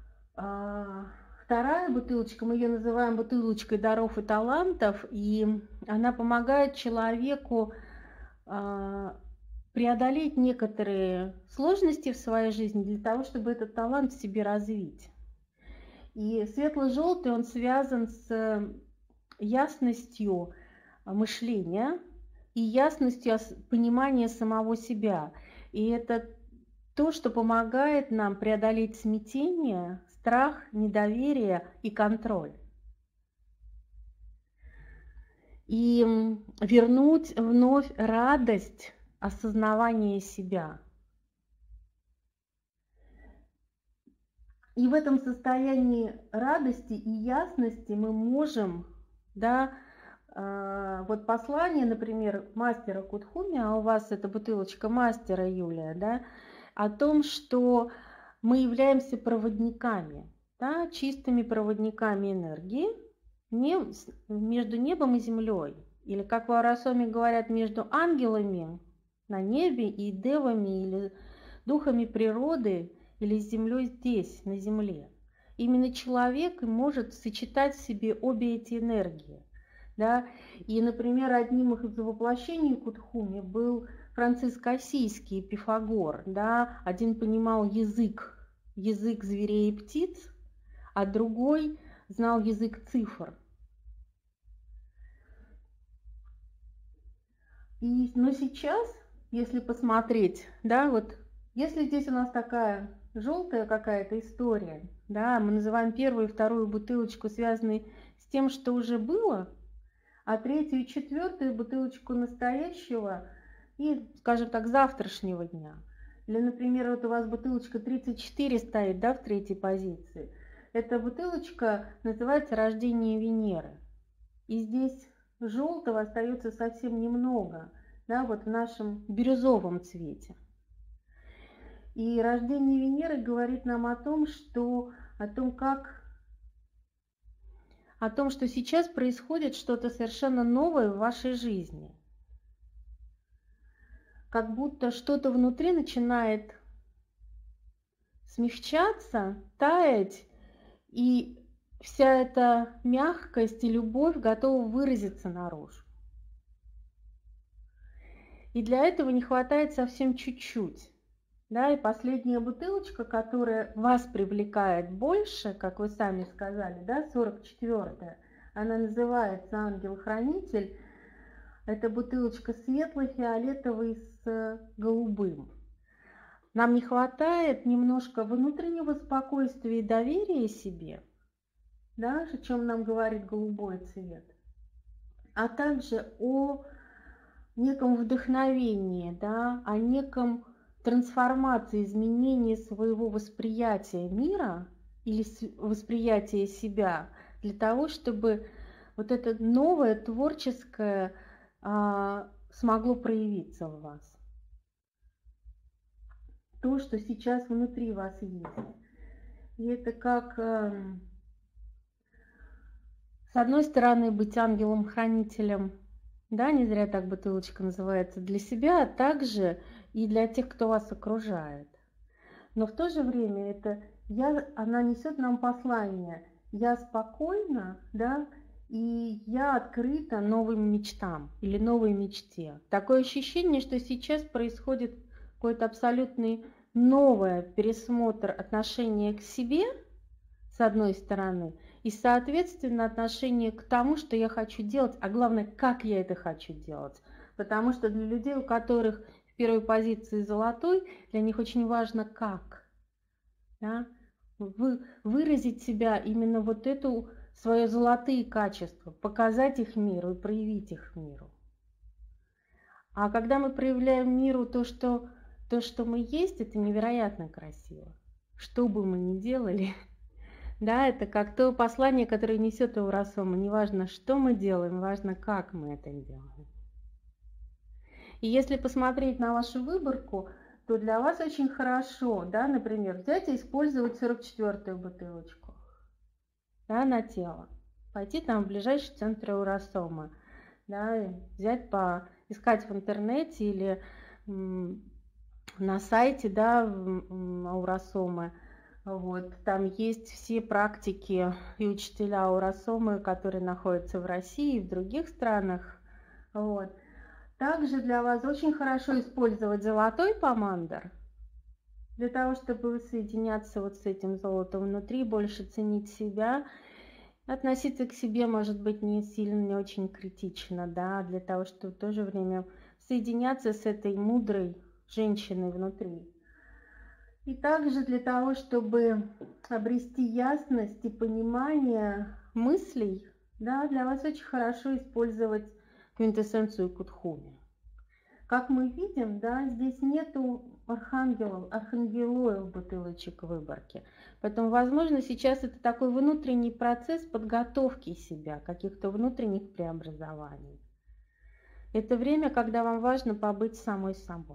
вторая бутылочка, мы ее называем бутылочкой даров и талантов, и она помогает человеку преодолеть некоторые сложности в своей жизни для того, чтобы этот талант в себе развить. И светло-желтый, он связан с ясностью мышления и ясностью понимания самого себя. И это то, что помогает нам преодолеть смятение, страх, недоверие и контроль. И вернуть вновь радость осознавания себя. И в этом состоянии радости и ясности мы можем, да, вот послание, например, мастера Кутхуми, а у вас это бутылочка мастера, Юлия, да, о том, что мы являемся проводниками, да, чистыми проводниками энергии между небом и землей. Или, как в Ауросоме говорят, между ангелами на небе и девами или духами природы, или с землей здесь, на земле. Именно человек может сочетать в себе обе эти энергии. Да? И, например, одним из воплощений Кутхуми был Франциск Ассийский, Пифагор. Да? Один понимал язык зверей и птиц, а другой знал язык цифр. Но сейчас, если посмотреть, да, вот если здесь у нас такая желтая какая-то история, да, мы называем первую и вторую бутылочку связанной с тем, что уже было, а третью и четвертую бутылочку настоящего и, скажем так, завтрашнего дня. Или, например, вот у вас бутылочка 34 стоит, да, в третьей позиции. Эта бутылочка называется «Рождение Венеры». И здесь желтого остается совсем немного, да, вот в нашем бирюзовом цвете. И рождение Венеры говорит нам о том, что сейчас происходит что-то совершенно новое в вашей жизни. Как будто что-то внутри начинает смягчаться, таять, и вся эта мягкость и любовь готова выразиться наружу. И для этого не хватает совсем чуть-чуть. Да, и последняя бутылочка, которая вас привлекает больше, как вы сами сказали, да, 44-я, она называется «Ангел-хранитель». Это бутылочка светло-фиолетовый с голубым. Нам не хватает немножко внутреннего спокойствия и доверия себе, да, о чем нам говорит голубой цвет, а также о неком вдохновении, да, о неком трансформации, изменении своего восприятия мира или восприятия себя для того, чтобы вот это новое творческое смогло проявиться в вас. То, что сейчас внутри вас есть. И это как, с одной стороны, быть ангелом-хранителем, да, не зря так бутылочка называется, для себя, а также и для тех, кто вас окружает. Но в то же время она несет нам послание. Я спокойна, да, и я открыта новым мечтам или новой мечте. Такое ощущение, что сейчас происходит какой-то абсолютный новый пересмотр отношения к себе, с одной стороны, и, соответственно, отношение к тому, что я хочу делать, а главное, как я это хочу делать. Потому что для людей, у которых в первой позиции золотой, для них очень важно как. Да? Выразить себя, именно вот эту свои золотые качества, показать их миру и проявить их миру. А когда мы проявляем миру то, что мы есть, это невероятно красиво. Что бы мы ни делали, да, это как то послание, которое несет Ауросома. Не важно, что мы делаем, важно, как мы это делаем. И если посмотреть на вашу выборку, то для вас очень хорошо, да, например, взять и использовать 44-ю бутылочку, да, на тело. Пойти там в ближайший центр Ауросома, да, взять, искать в интернете или на сайте, да, Ауросомы. Вот, там есть все практики и учителя Ауросомы, которые находятся в России и в других странах. Вот. Также для вас очень хорошо использовать золотой помандр, для того, чтобы соединяться вот с этим золотом внутри, больше ценить себя, относиться к себе, может быть, не сильно, не очень критично, да, для того, чтобы в то же время соединяться с этой мудрой женщиной внутри. И также для того, чтобы обрести ясность и понимание мыслей, да, для вас очень хорошо использовать квинтэссенцию Кутхуми. Как мы видим, да, здесь нету архангелоев бутылочек в выборке. Поэтому, возможно, сейчас это такой внутренний процесс подготовки себя, каких-то внутренних преобразований. Это время, когда вам важно побыть самой собой.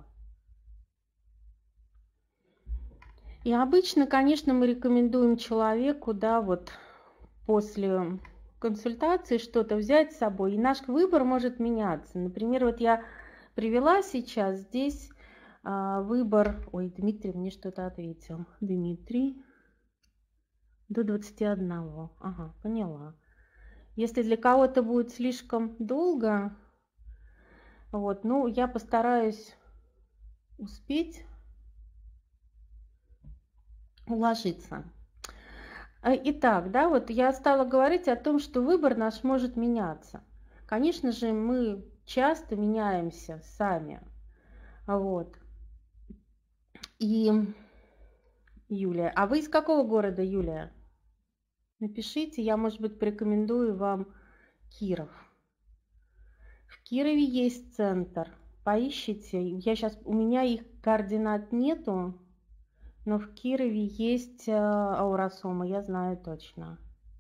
И обычно, конечно, мы рекомендуем человеку, да, вот после консультации что-то взять с собой, и наш выбор может меняться. Например, вот я привела сейчас здесь выбор... Ой, Дмитрий мне что-то ответил. Дмитрий, до 21. Ага, поняла. Если для кого-то будет слишком долго, вот, ну, я постараюсь успеть уложиться. Итак, да, вот я стала говорить о том, что выбор наш может меняться. Конечно же, мы часто меняемся сами. Вот. И Юлия. А вы из какого города, Юлия? Напишите, я, может быть, порекомендую вам Киров. В Кирове есть центр. Поищите. У меня их координат нету. Но в Кирове есть Ауросома, я знаю точно.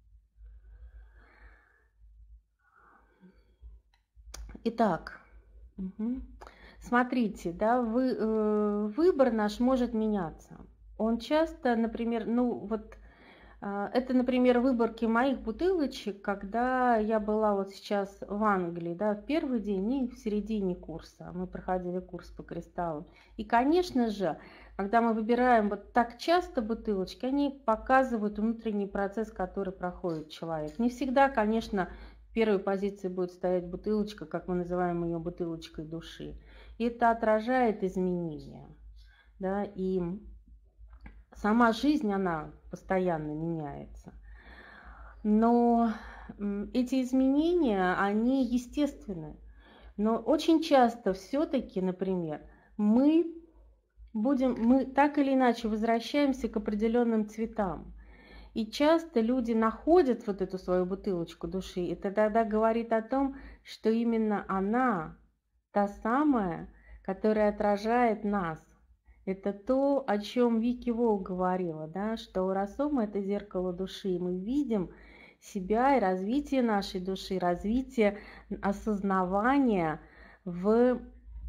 Итак, смотрите, да, выбор наш может меняться. Он часто, например, это, например, выборки моих бутылочек, когда я была вот сейчас в Англии, да, в первый день и в середине курса. Мы проходили курс по кристаллам. И, конечно же, когда мы выбираем вот так часто бутылочки, они показывают внутренний процесс, который проходит человек. Не всегда, конечно, в первой позиции будет стоять бутылочка, как мы называем ее бутылочкой души. И это отражает изменения. Да, и сама жизнь, она постоянно меняется. Но эти изменения, они естественны. Но очень часто все-таки, например, мы так или иначе возвращаемся к определенным цветам. И часто люди находят вот эту свою бутылочку души. И это тогда говорит о том, что именно она, та самая, которая отражает нас. Это то, о чем Вики Волк говорила, да, что Ауросома – это зеркало души. И мы видим себя и развитие нашей души, развитие осознавания в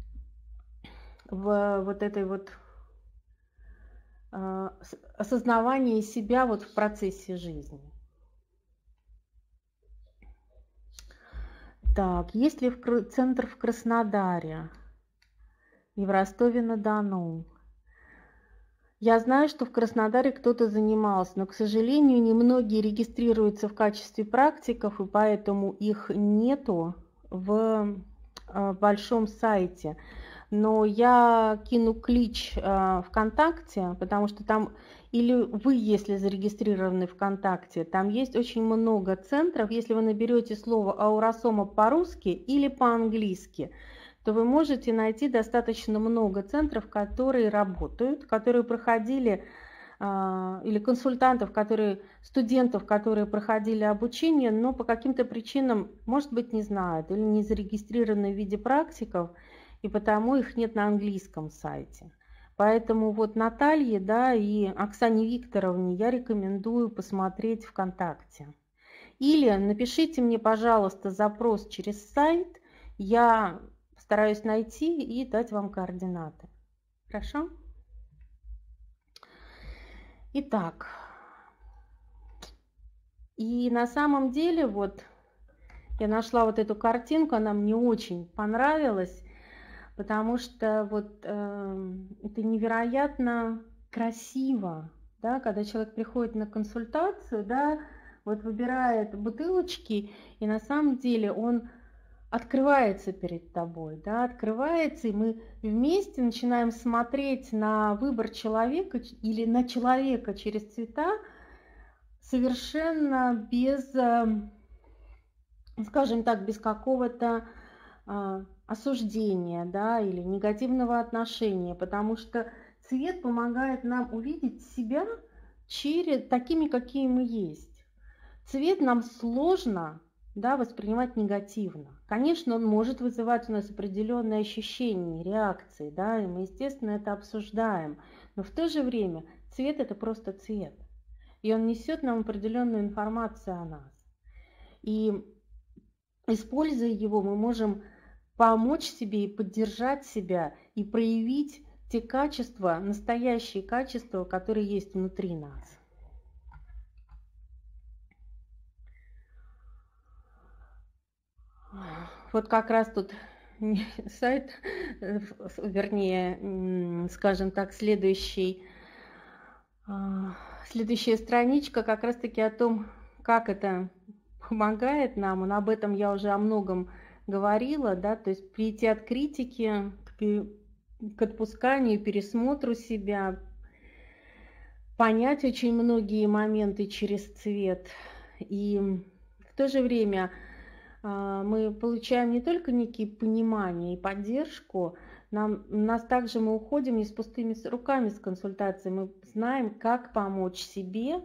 вот этой вот осознавание себя вот в процессе жизни. Так, есть ли центр в Краснодаре и в Ростове-на-Дону? Я знаю, что в Краснодаре кто-то занимался, но, к сожалению, немногие регистрируются в качестве практиков, и поэтому их нету в большом сайте. Но я кину клич ВКонтакте, потому что там, или вы, если зарегистрированы ВКонтакте, там есть очень много центров. Если вы наберете слово Ауросома по-русски или по-английски, то вы можете найти достаточно много центров, которые работают, которые проходили, или консультантов, студентов, которые проходили обучение, но по каким-то причинам, может быть, не знают или не зарегистрированы в виде практиков, и потому их нет на английском сайте. Поэтому вот Наталье, да, и Оксане Викторовне я рекомендую посмотреть ВКонтакте. Или напишите мне, пожалуйста, запрос через сайт, я стараюсь найти и дать вам координаты. Хорошо? Итак, и на самом деле вот я нашла вот эту картинку, она мне очень понравилась. потому что вот это невероятно красиво, да, когда человек приходит на консультацию, да, вот выбирает бутылочки, и на самом деле он открывается перед тобой, да, открывается, и мы вместе начинаем смотреть на выбор человека или на человека через цвета совершенно без, скажем так, без какого-то осуждения, да, или негативного отношения, потому что цвет помогает нам увидеть себя такими, какие мы есть. Цвет нам сложно, да, воспринимать негативно. Конечно, он может вызывать у нас определенные ощущения, реакции, да, и мы, естественно, это обсуждаем. Но в то же время цвет – это просто цвет. И он несет нам определенную информацию о нас. И используя его, мы можем помочь себе и поддержать себя, и проявить те качества, настоящие качества, которые есть внутри нас. Вот как раз тут сайт, вернее, скажем так, следующая страничка как раз-таки о том, как это помогает нам. И об этом я уже о многом говорила, да, то есть перейти от критики к отпусканию, пересмотру себя, понять очень многие моменты через цвет. И в то же время мы получаем не только некие понимания и поддержку, мы уходим не с пустыми руками с консультацией, мы знаем, как помочь себе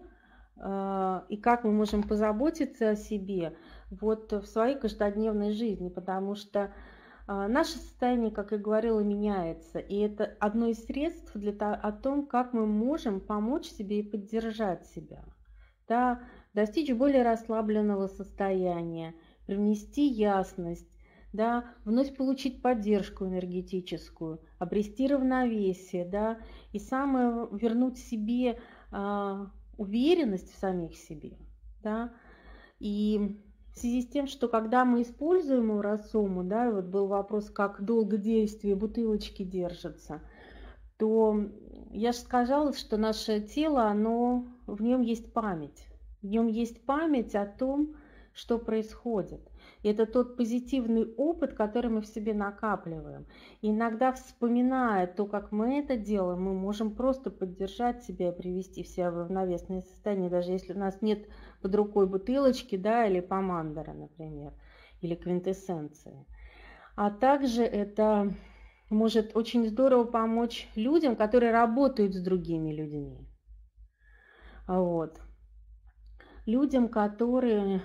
и как мы можем позаботиться о себе вот в своей каждодневной жизни, потому что наше состояние, как я говорила, меняется, и это одно из средств о том, как мы можем помочь себе и поддержать себя, да, достичь более расслабленного состояния, привнести ясность, да, вновь получить поддержку энергетическую, обрести равновесие, да, и самое вернуть себе уверенность в самих себе, да. И в связи с тем, что когда мы используем ауросому, да, вот был вопрос, как долго действие бутылочки держится, то я же сказала, что наше тело, в нем есть память. В нем есть память о том, что происходит. И это тот позитивный опыт, который мы в себе накапливаем. И иногда, вспоминая то, как мы это делаем, мы можем просто поддержать себя и привести себя в равновесное состояние, даже если у нас нет под рукой бутылочки, да, или помандора, например, или квинтэссенции. А также это может очень здорово помочь людям, которые работают с другими людьми. Вот. Людям, которые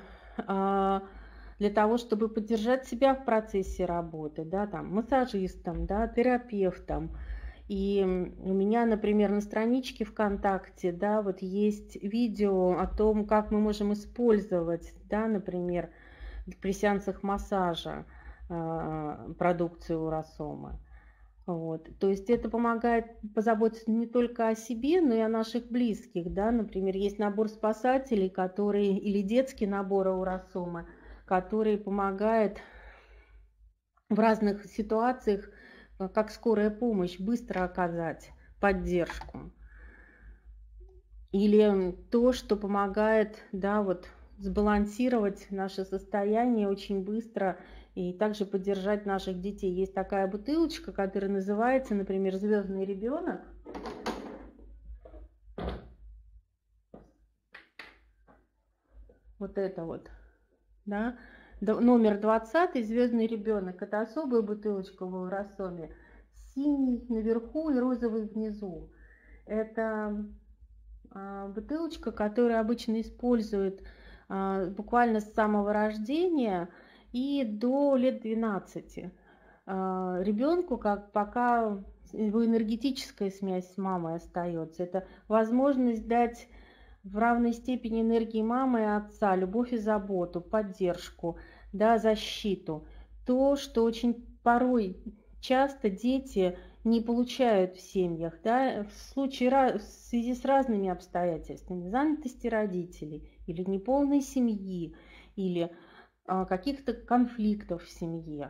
для того, чтобы поддержать себя в процессе работы, да, там, массажистам, да, терапевтам. И у меня, например, на страничке ВКонтакте, да, вот есть видео о том, как мы можем использовать, да, например, при сеансах массажа продукцию ауросомы. Вот. То есть это помогает позаботиться не только о себе, но и о наших близких. Да? Например, есть набор спасателей, или детский набор ауросомы, который помогает в разных ситуациях, как скорая помощь, быстро оказать поддержку. Или то, что помогает, да, вот, сбалансировать наше состояние очень быстро и также поддержать наших детей. Есть такая бутылочка, которая называется, например, «Звездный ребенок». Вот это вот, да, номер 20, «Звездный ребенок». Это особая бутылочка в ауросоме, синий наверху и розовый внизу. Это бутылочка, которую обычно используют буквально с самого рождения и до лет 12. Ребенку, пока его энергетическая связь с мамой остается, это возможность дать в равной степени энергии мамы и отца любовь и заботу, поддержку, да, защиту. То, что очень порой часто дети не получают в семьях, да, в связи с разными обстоятельствами, занятости родителей или неполной семьи, или каких-то конфликтов в семье.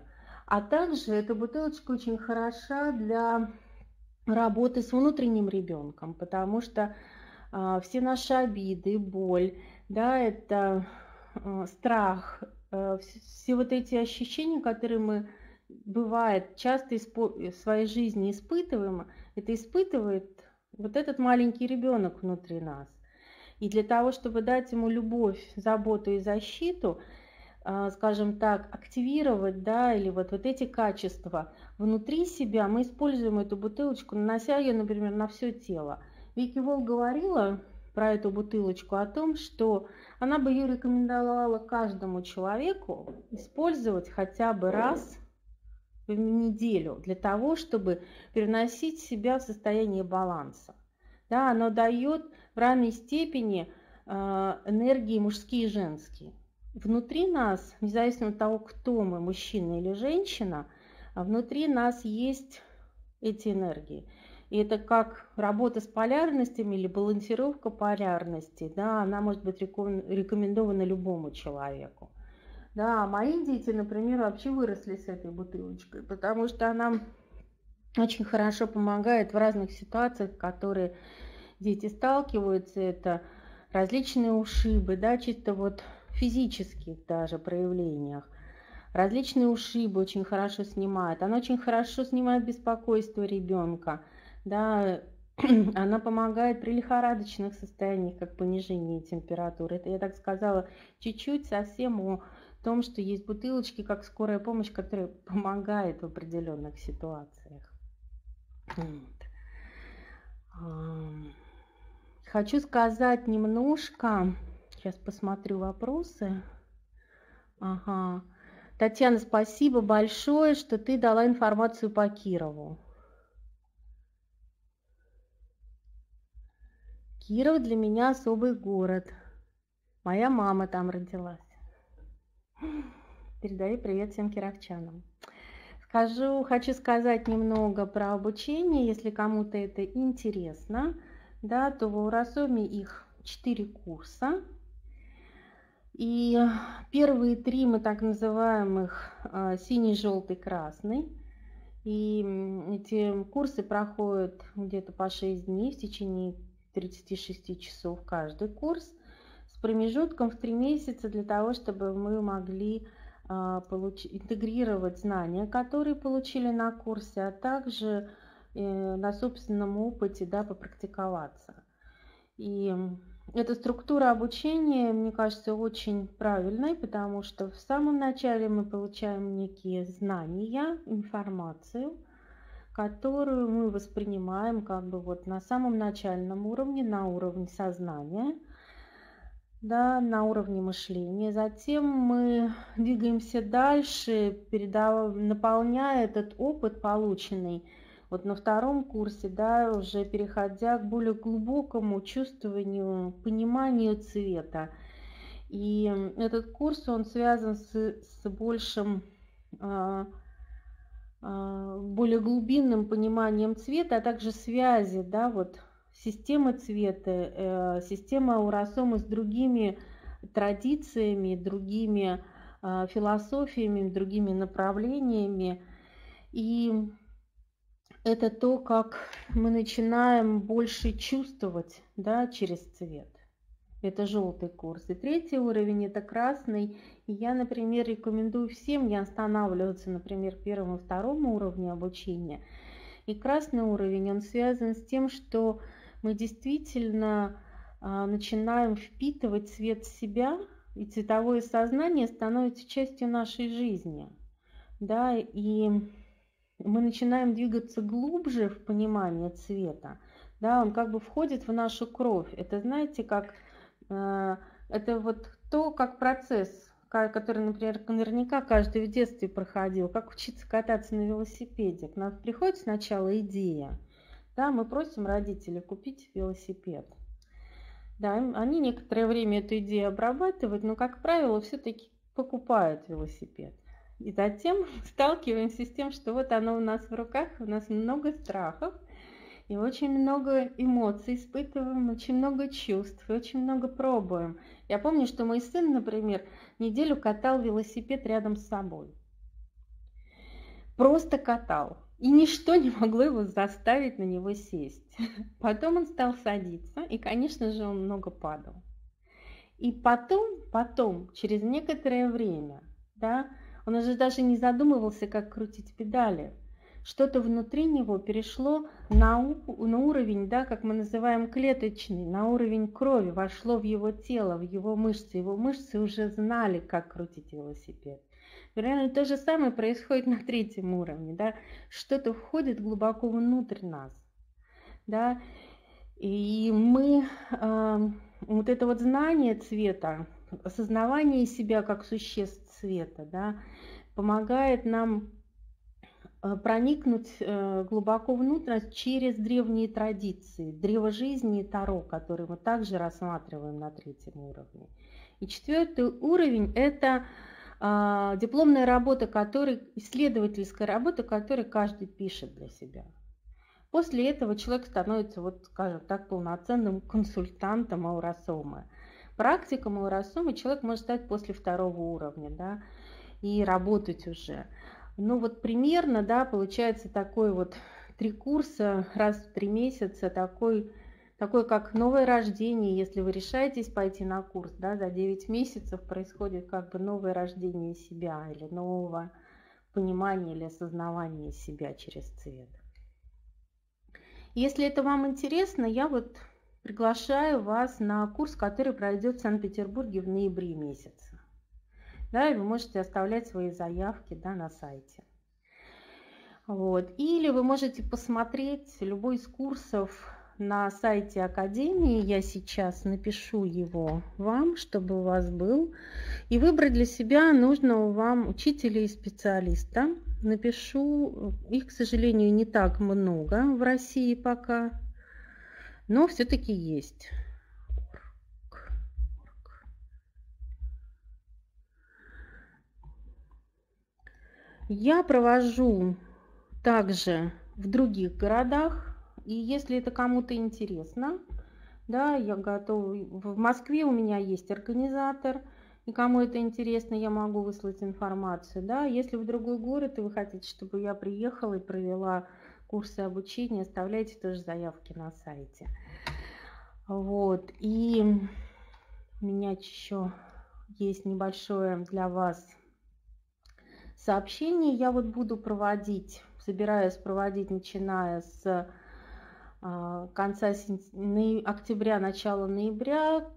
А также эта бутылочка очень хороша для работы с внутренним ребенком, потому что все наши обиды, боль, да, это страх, все вот эти ощущения, которые мы, бывает, часто в своей жизни испытываем, это испытывает вот этот маленький ребенок внутри нас. И для того, чтобы дать ему любовь, заботу и защиту, скажем так, активировать, да, или вот эти качества внутри себя, мы используем эту бутылочку, нанося ее, например, на все тело. Вики Волк говорила про эту бутылочку о том, что она бы ее рекомендовала каждому человеку использовать хотя бы раз в неделю для того, чтобы переносить себя в состояние баланса. Да, оно дает в равной степени энергии мужские и женские. Внутри нас, независимо от того, кто мы, мужчина или женщина, внутри нас есть эти энергии. И это как работа с полярностями или балансировка полярностей, да, она может быть рекомендована любому человеку. Да, мои дети, например, вообще выросли с этой бутылочкой, потому что она очень хорошо помогает в разных ситуациях, в которые дети сталкиваются. Это различные ушибы, да, чисто вот физических даже проявлениях. Различные ушибы очень хорошо снимает. Она очень хорошо снимает беспокойство ребенка. Да, она помогает при лихорадочных состояниях, как понижение температуры. Это я так сказала чуть-чуть совсем о том, что есть бутылочки, как скорая помощь, которая помогает в определенных ситуациях. Хочу сказать немножко, сейчас посмотрю вопросы. Ага. Татьяна, спасибо большое, что ты дала информацию по Кирову. Киров для меня особый город. Моя мама там родилась. Передаю привет всем кировчанам. Хочу сказать немного про обучение, если кому-то это интересно. Да, то в Ауросоме их 4 курса. И первые 3 мы так называем их синий, желтый, красный. И эти курсы проходят где-то по 6 дней в течение 36 часов каждый курс с промежутком в 3 месяца для того, чтобы мы могли интегрировать знания, которые получили на курсе, а также на собственном опыте, да, попрактиковаться. И эта структура обучения, мне кажется, очень правильной, потому что в самом начале мы получаем некие знания, информацию, которую мы воспринимаем как бы вот на самом начальном уровне, на уровне сознания, да, на уровне мышления. Затем мы двигаемся дальше, наполняя этот опыт полученный вот на 2-м курсе, да, уже переходя к более глубокому чувствованию, пониманию цвета. И этот курс, он связан с большим, более глубинным пониманием цвета, а также связи, да, вот системы цвета, система Ауросомы с другими традициями, другими философиями, другими направлениями. И это то, как мы начинаем больше чувствовать, да, через цвет. Это желтый курс. И 3-й уровень – это красный. И я, например, рекомендую всем не останавливаться, например, 1-м и 2-м уровне обучения. И красный уровень, он связан с тем, что мы действительно начинаем впитывать цвет в себя, и цветовое сознание становится частью нашей жизни. Да, и мы начинаем двигаться глубже в понимание цвета. Да, он как бы входит в нашу кровь. Это, знаете, как это вот то, как процесс, который, например, наверняка каждый в детстве проходил, как учиться кататься на велосипеде. К нам приходит сначала идея, да, мы просим родителей купить велосипед. Да, они некоторое время эту идею обрабатывают, но, как правило, все-таки покупают велосипед. И затем сталкиваемся с тем, что вот оно у нас в руках, у нас много страхов, и очень много эмоций испытываем, очень много чувств, и очень много пробуем. Я помню, что мой сын, например, неделю катал велосипед рядом с собой. просто катал. И ничто не могло его заставить на него сесть. Потом он стал садиться, и, конечно же, он много падал. И потом, через некоторое время, да, он уже даже не задумывался, как крутить педали. Что-то внутри него перешло на уровень, да, как мы называем клеточный, на уровень крови, вошло в его тело, в его мышцы. Его мышцы уже знали, как крутить велосипед. Реально то же самое происходит на третьем уровне, да, что-то входит глубоко внутрь нас, да, и мы, вот это вот знание цвета, осознавание себя как существ цвета, да, помогает нам проникнуть глубоко внутрь нас через древние традиции, древо жизни и Таро, которые мы также рассматриваем на третьем уровне. И четвертый уровень – это дипломная работа, исследовательская работа, которую каждый пишет для себя. После этого человек становится, вот, скажем так, полноценным консультантом ауросомы. Практиком ауросомы человек может стать после второго уровня, да, и работать уже. Ну вот примерно, да, получается такой вот 3 курса раз в 3 месяца, такой как новое рождение, если вы решаетесь пойти на курс, да, за 9 месяцев происходит как бы новое рождение себя или нового понимания или осознавания себя через цвет. Если это вам интересно, я вот приглашаю вас на курс, который пройдет в Санкт-Петербурге в ноябре месяце. Да, и вы можете оставлять свои заявки, да, на сайте. Вот. Или вы можете посмотреть любой из курсов на сайте Академии, я сейчас напишу его вам, чтобы у вас был, и выбрать для себя нужного вам учителя и специалиста. Напишу, их, к сожалению, не так много в России пока, но все-таки есть. Я провожу также в других городах. И если это кому-то интересно, да, я готова. В Москве у меня есть организатор, и кому это интересно, я могу выслать информацию, да. Если в другой город и вы хотите, чтобы я приехала и провела курсы обучения, оставляйте тоже заявки на сайте. Вот. И у меня еще есть небольшое для вас сообщение. Я вот буду собираюсь проводить, начиная с конца октября, начала ноября,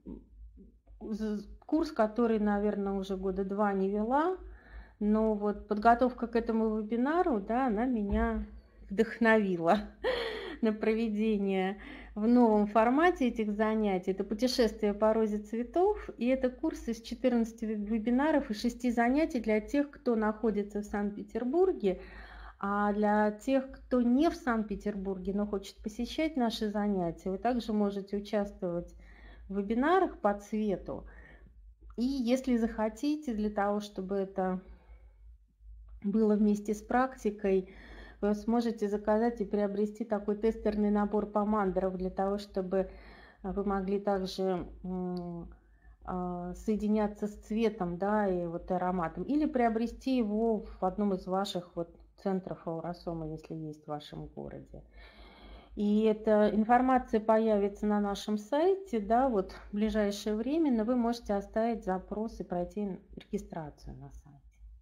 курс, который, наверное, уже года 2 не вела, но вот подготовка к этому вебинару, да, она меня вдохновила на проведение в новом формате этих занятий. Это путешествие по розе цветов, и это курс из 14 вебинаров и 6 занятий для тех, кто находится в Санкт-Петербурге. А для тех, кто не в Санкт-Петербурге, но хочет посещать наши занятия, вы также можете участвовать в вебинарах по цвету. И если захотите, для того, чтобы это было вместе с практикой, вы сможете заказать и приобрести такой тестерный набор помандеров для того, чтобы вы могли также соединяться с цветом, да, и вот ароматом, или приобрести его в одном из ваших вот центров ауросомы, если есть в вашем городе. И эта информация появится на нашем сайте, да, вот в ближайшее время, но вы можете оставить запрос и пройти регистрацию на сайте.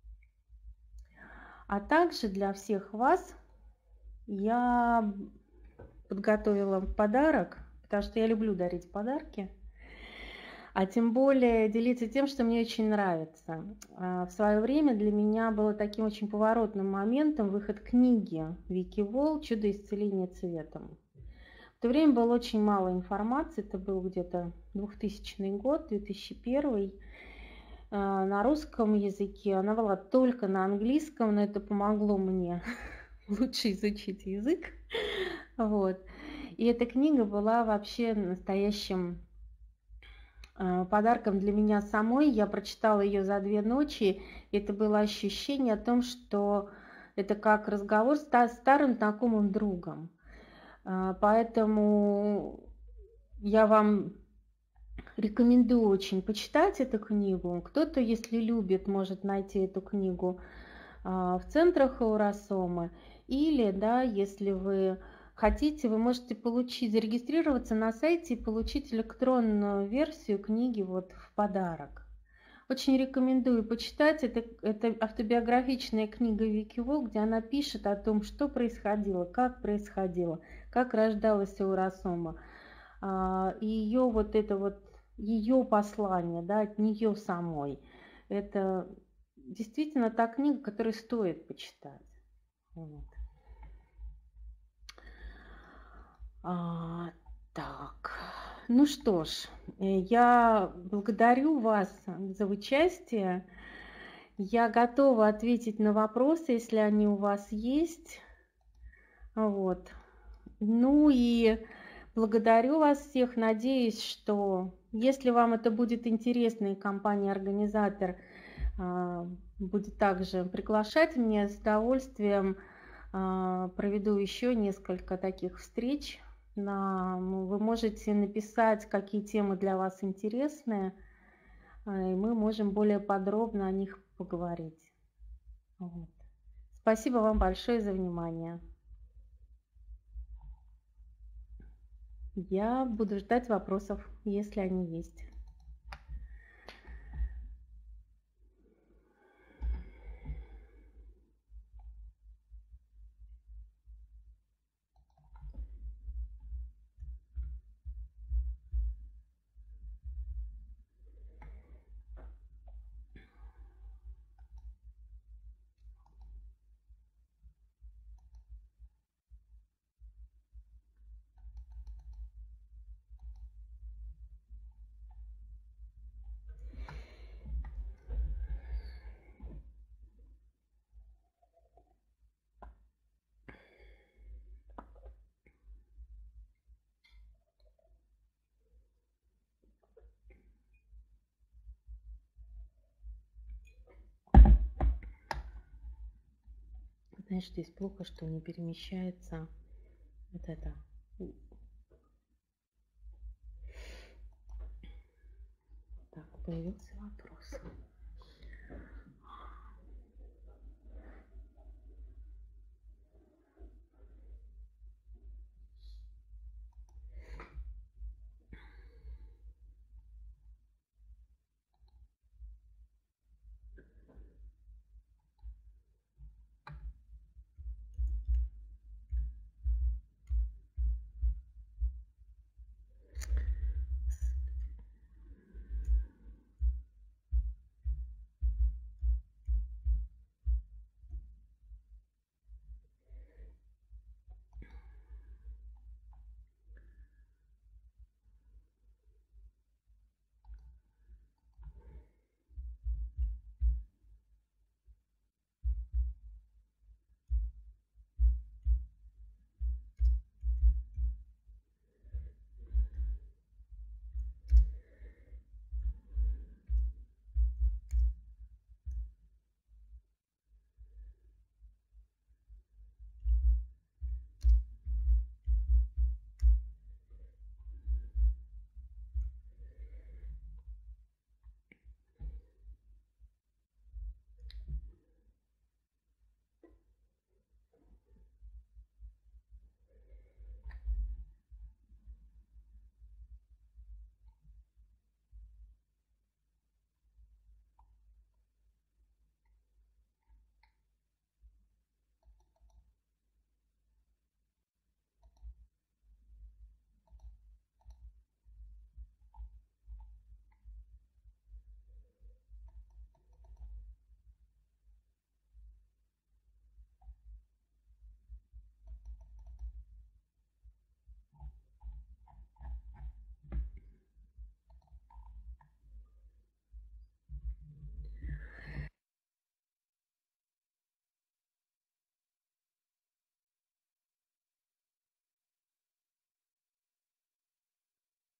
А также для всех вас я подготовила подарок, потому что я люблю дарить подарки. А тем более делиться тем, что мне очень нравится. В свое время для меня было таким очень поворотным моментом выход книги Вики Волл «Чудо исцеления цветом». В то время было очень мало информации, это был где-то 2000 год, 2001. На русском языке, она была только на английском, но это помогло мне лучше изучить язык. Вот. И эта книга была вообще настоящим подарком для меня самой. Я прочитала ее за 2 ночи. Это было ощущение о том, что это как разговор с старым знакомым другом. Поэтому я вам рекомендую очень почитать эту книгу. Кто-то, если любит, может найти эту книгу в центрах ауросомы, или, да, если вы хотите, вы можете зарегистрироваться на сайте и получить электронную версию книги вот в подарок. Очень рекомендую почитать. Это автобиографичная книга Вики Волк, где она пишет о том, что происходило, как рождалась ауросома. И ее вот это вот, ее послание, да, от нее самой. Это действительно та книга, которую стоит почитать. Вот. Так, ну что ж, я благодарю вас за участие. Я готова ответить на вопросы, если они у вас есть. Вот. Ну и благодарю вас всех. Надеюсь, что если вам это будет интересно и компания-организатор будет также приглашать меня, с удовольствием проведу еще несколько таких встреч. Вы можете написать, какие темы для вас интересны, и мы можем более подробно о них поговорить. Вот. Спасибо вам большое за внимание. Я буду ждать вопросов, если они есть. Знаешь, здесь плохо, что не перемещается вот это. Так, появился вопрос.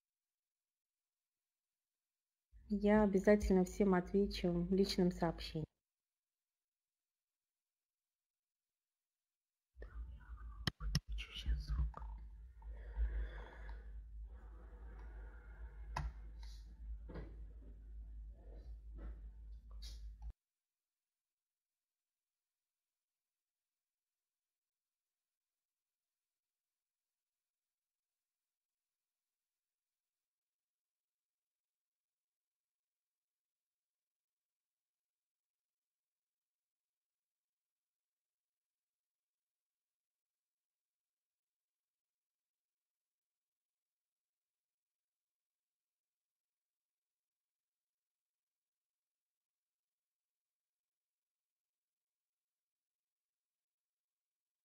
Я обязательно всем отвечу личным сообщением.